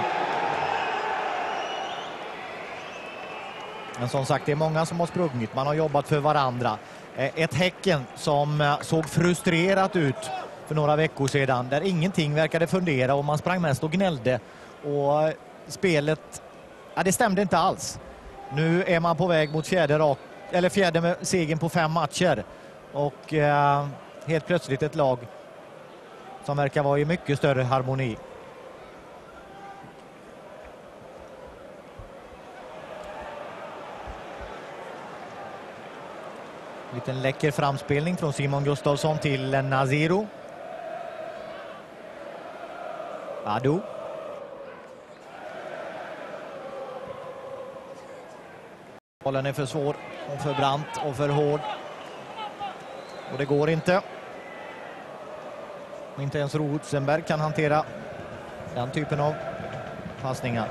Men som sagt, det är många som har sprungit. Man har jobbat för varandra. Ett Häcken som såg frustrerat ut för några veckor sedan. Där ingenting verkade fundera och man sprang mest och gnällde. Och spelet, ja, det stämde inte alls. Nu är man på väg mot fjärde, rak, eller fjärde med segern på fem matcher. Och eh, helt plötsligt ett lag som verkar vara i mycket större harmoni. Liten läcker framspelning från Simon Gustafsson till Naziro. Ado. Bollen är för svår och för brant och för hård. Och det går inte. Inte ens Rosenberg kan hantera den typen av passningar.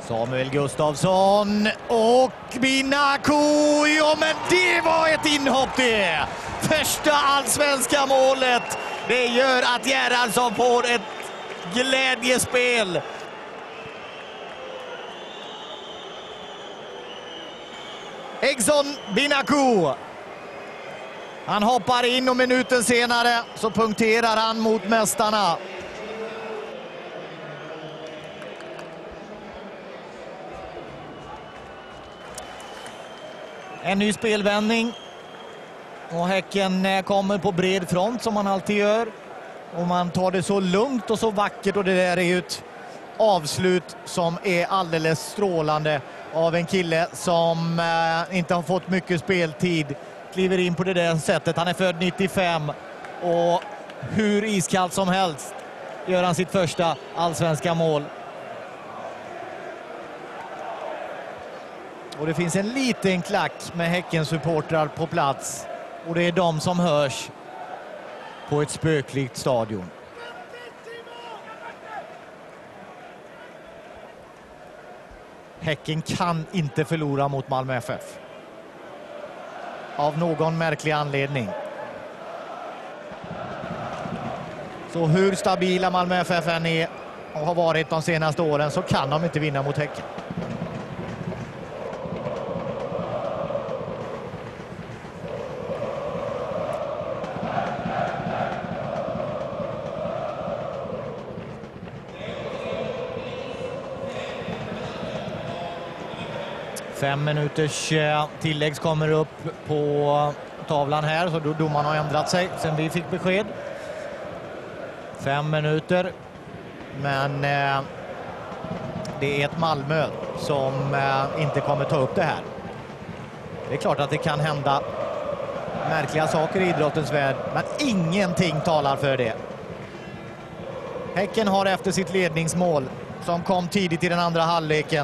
Samuel Gustafsson och Binaku. Ja, men det var ett inhopp det! Första allsvenska målet. Det gör att Gerhardsson får ett glädjespel. Egson Binaku. Han hoppar in och minuten senare så punkterar han mot mästarna. En ny spelvändning. Och Häcken kommer på bred front som man alltid gör. Och man tar det så lugnt och så vackert, och det där är ju ett avslut som är alldeles strålande av en kille som eh, inte har fått mycket speltid. Kliver in på det där sättet. Han är född nittiofem och hur iskallt som helst gör han sitt första allsvenska mål. Och det finns en liten klack med Häckens supportrar på plats. Och det är de som hörs på ett spökligt stadion. Häcken kan inte förlora mot Malmö F F. Av någon märklig anledning. Så hur stabila Malmö F F än är och har varit de senaste åren, så kan de inte vinna mot Häcken. Fem minuters tilläggs kommer upp på tavlan här, så domaren har ändrat sig sen vi fick besked. Fem minuter, men eh, det är ett Malmö som eh, inte kommer ta upp det här. Det är klart att det kan hända märkliga saker i idrottens värld, men ingenting talar för det. Häcken har efter sitt ledningsmål, som kom tidigt i den andra halvleken,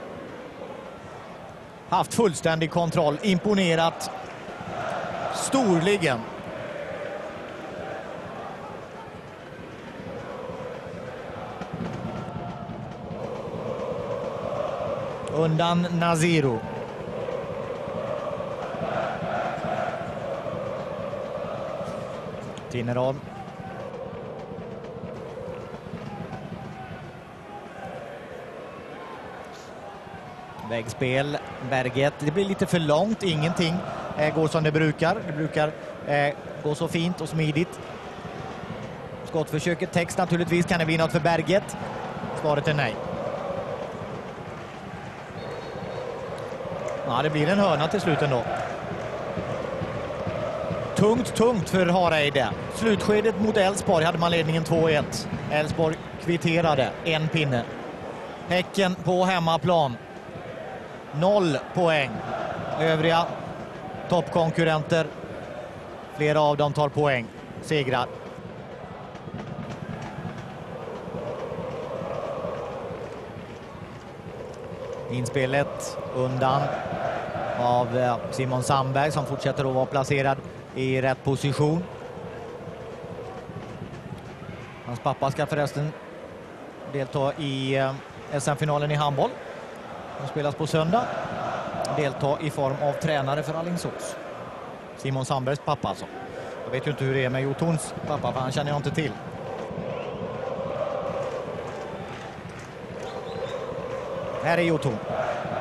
haft fullständig kontroll, imponerat storligen. Undan Naziru. Tinnerholm. Vägspel, Berget. Det blir lite för långt, ingenting eh, går som det brukar. Det brukar eh, gå så fint och smidigt. Skottförsöket text naturligtvis, kan det bli något för Berget? Svaret är nej. Ja, det blir en hörna till slut ändå. Tungt, tungt för Hareide. Slutskedet mot Elfsborg hade man ledningen två ett. Elfsborg kvitterade en pinne. Häcken på hemmaplan. Noll poäng. Övriga toppkonkurrenter, flera av dem tar poäng. Segrar. Inspelet undan av Simon Sandberg, som fortsätter att vara placerad i rätt position. Hans pappa ska förresten delta i S M-finalen i handboll. De spelas på söndag. Delta i form av tränare för Alingsås. Simon Sandbergs pappa alltså. Jag vet ju inte hur det är med Jotons pappa, för han känner jag inte till. Här är Joton.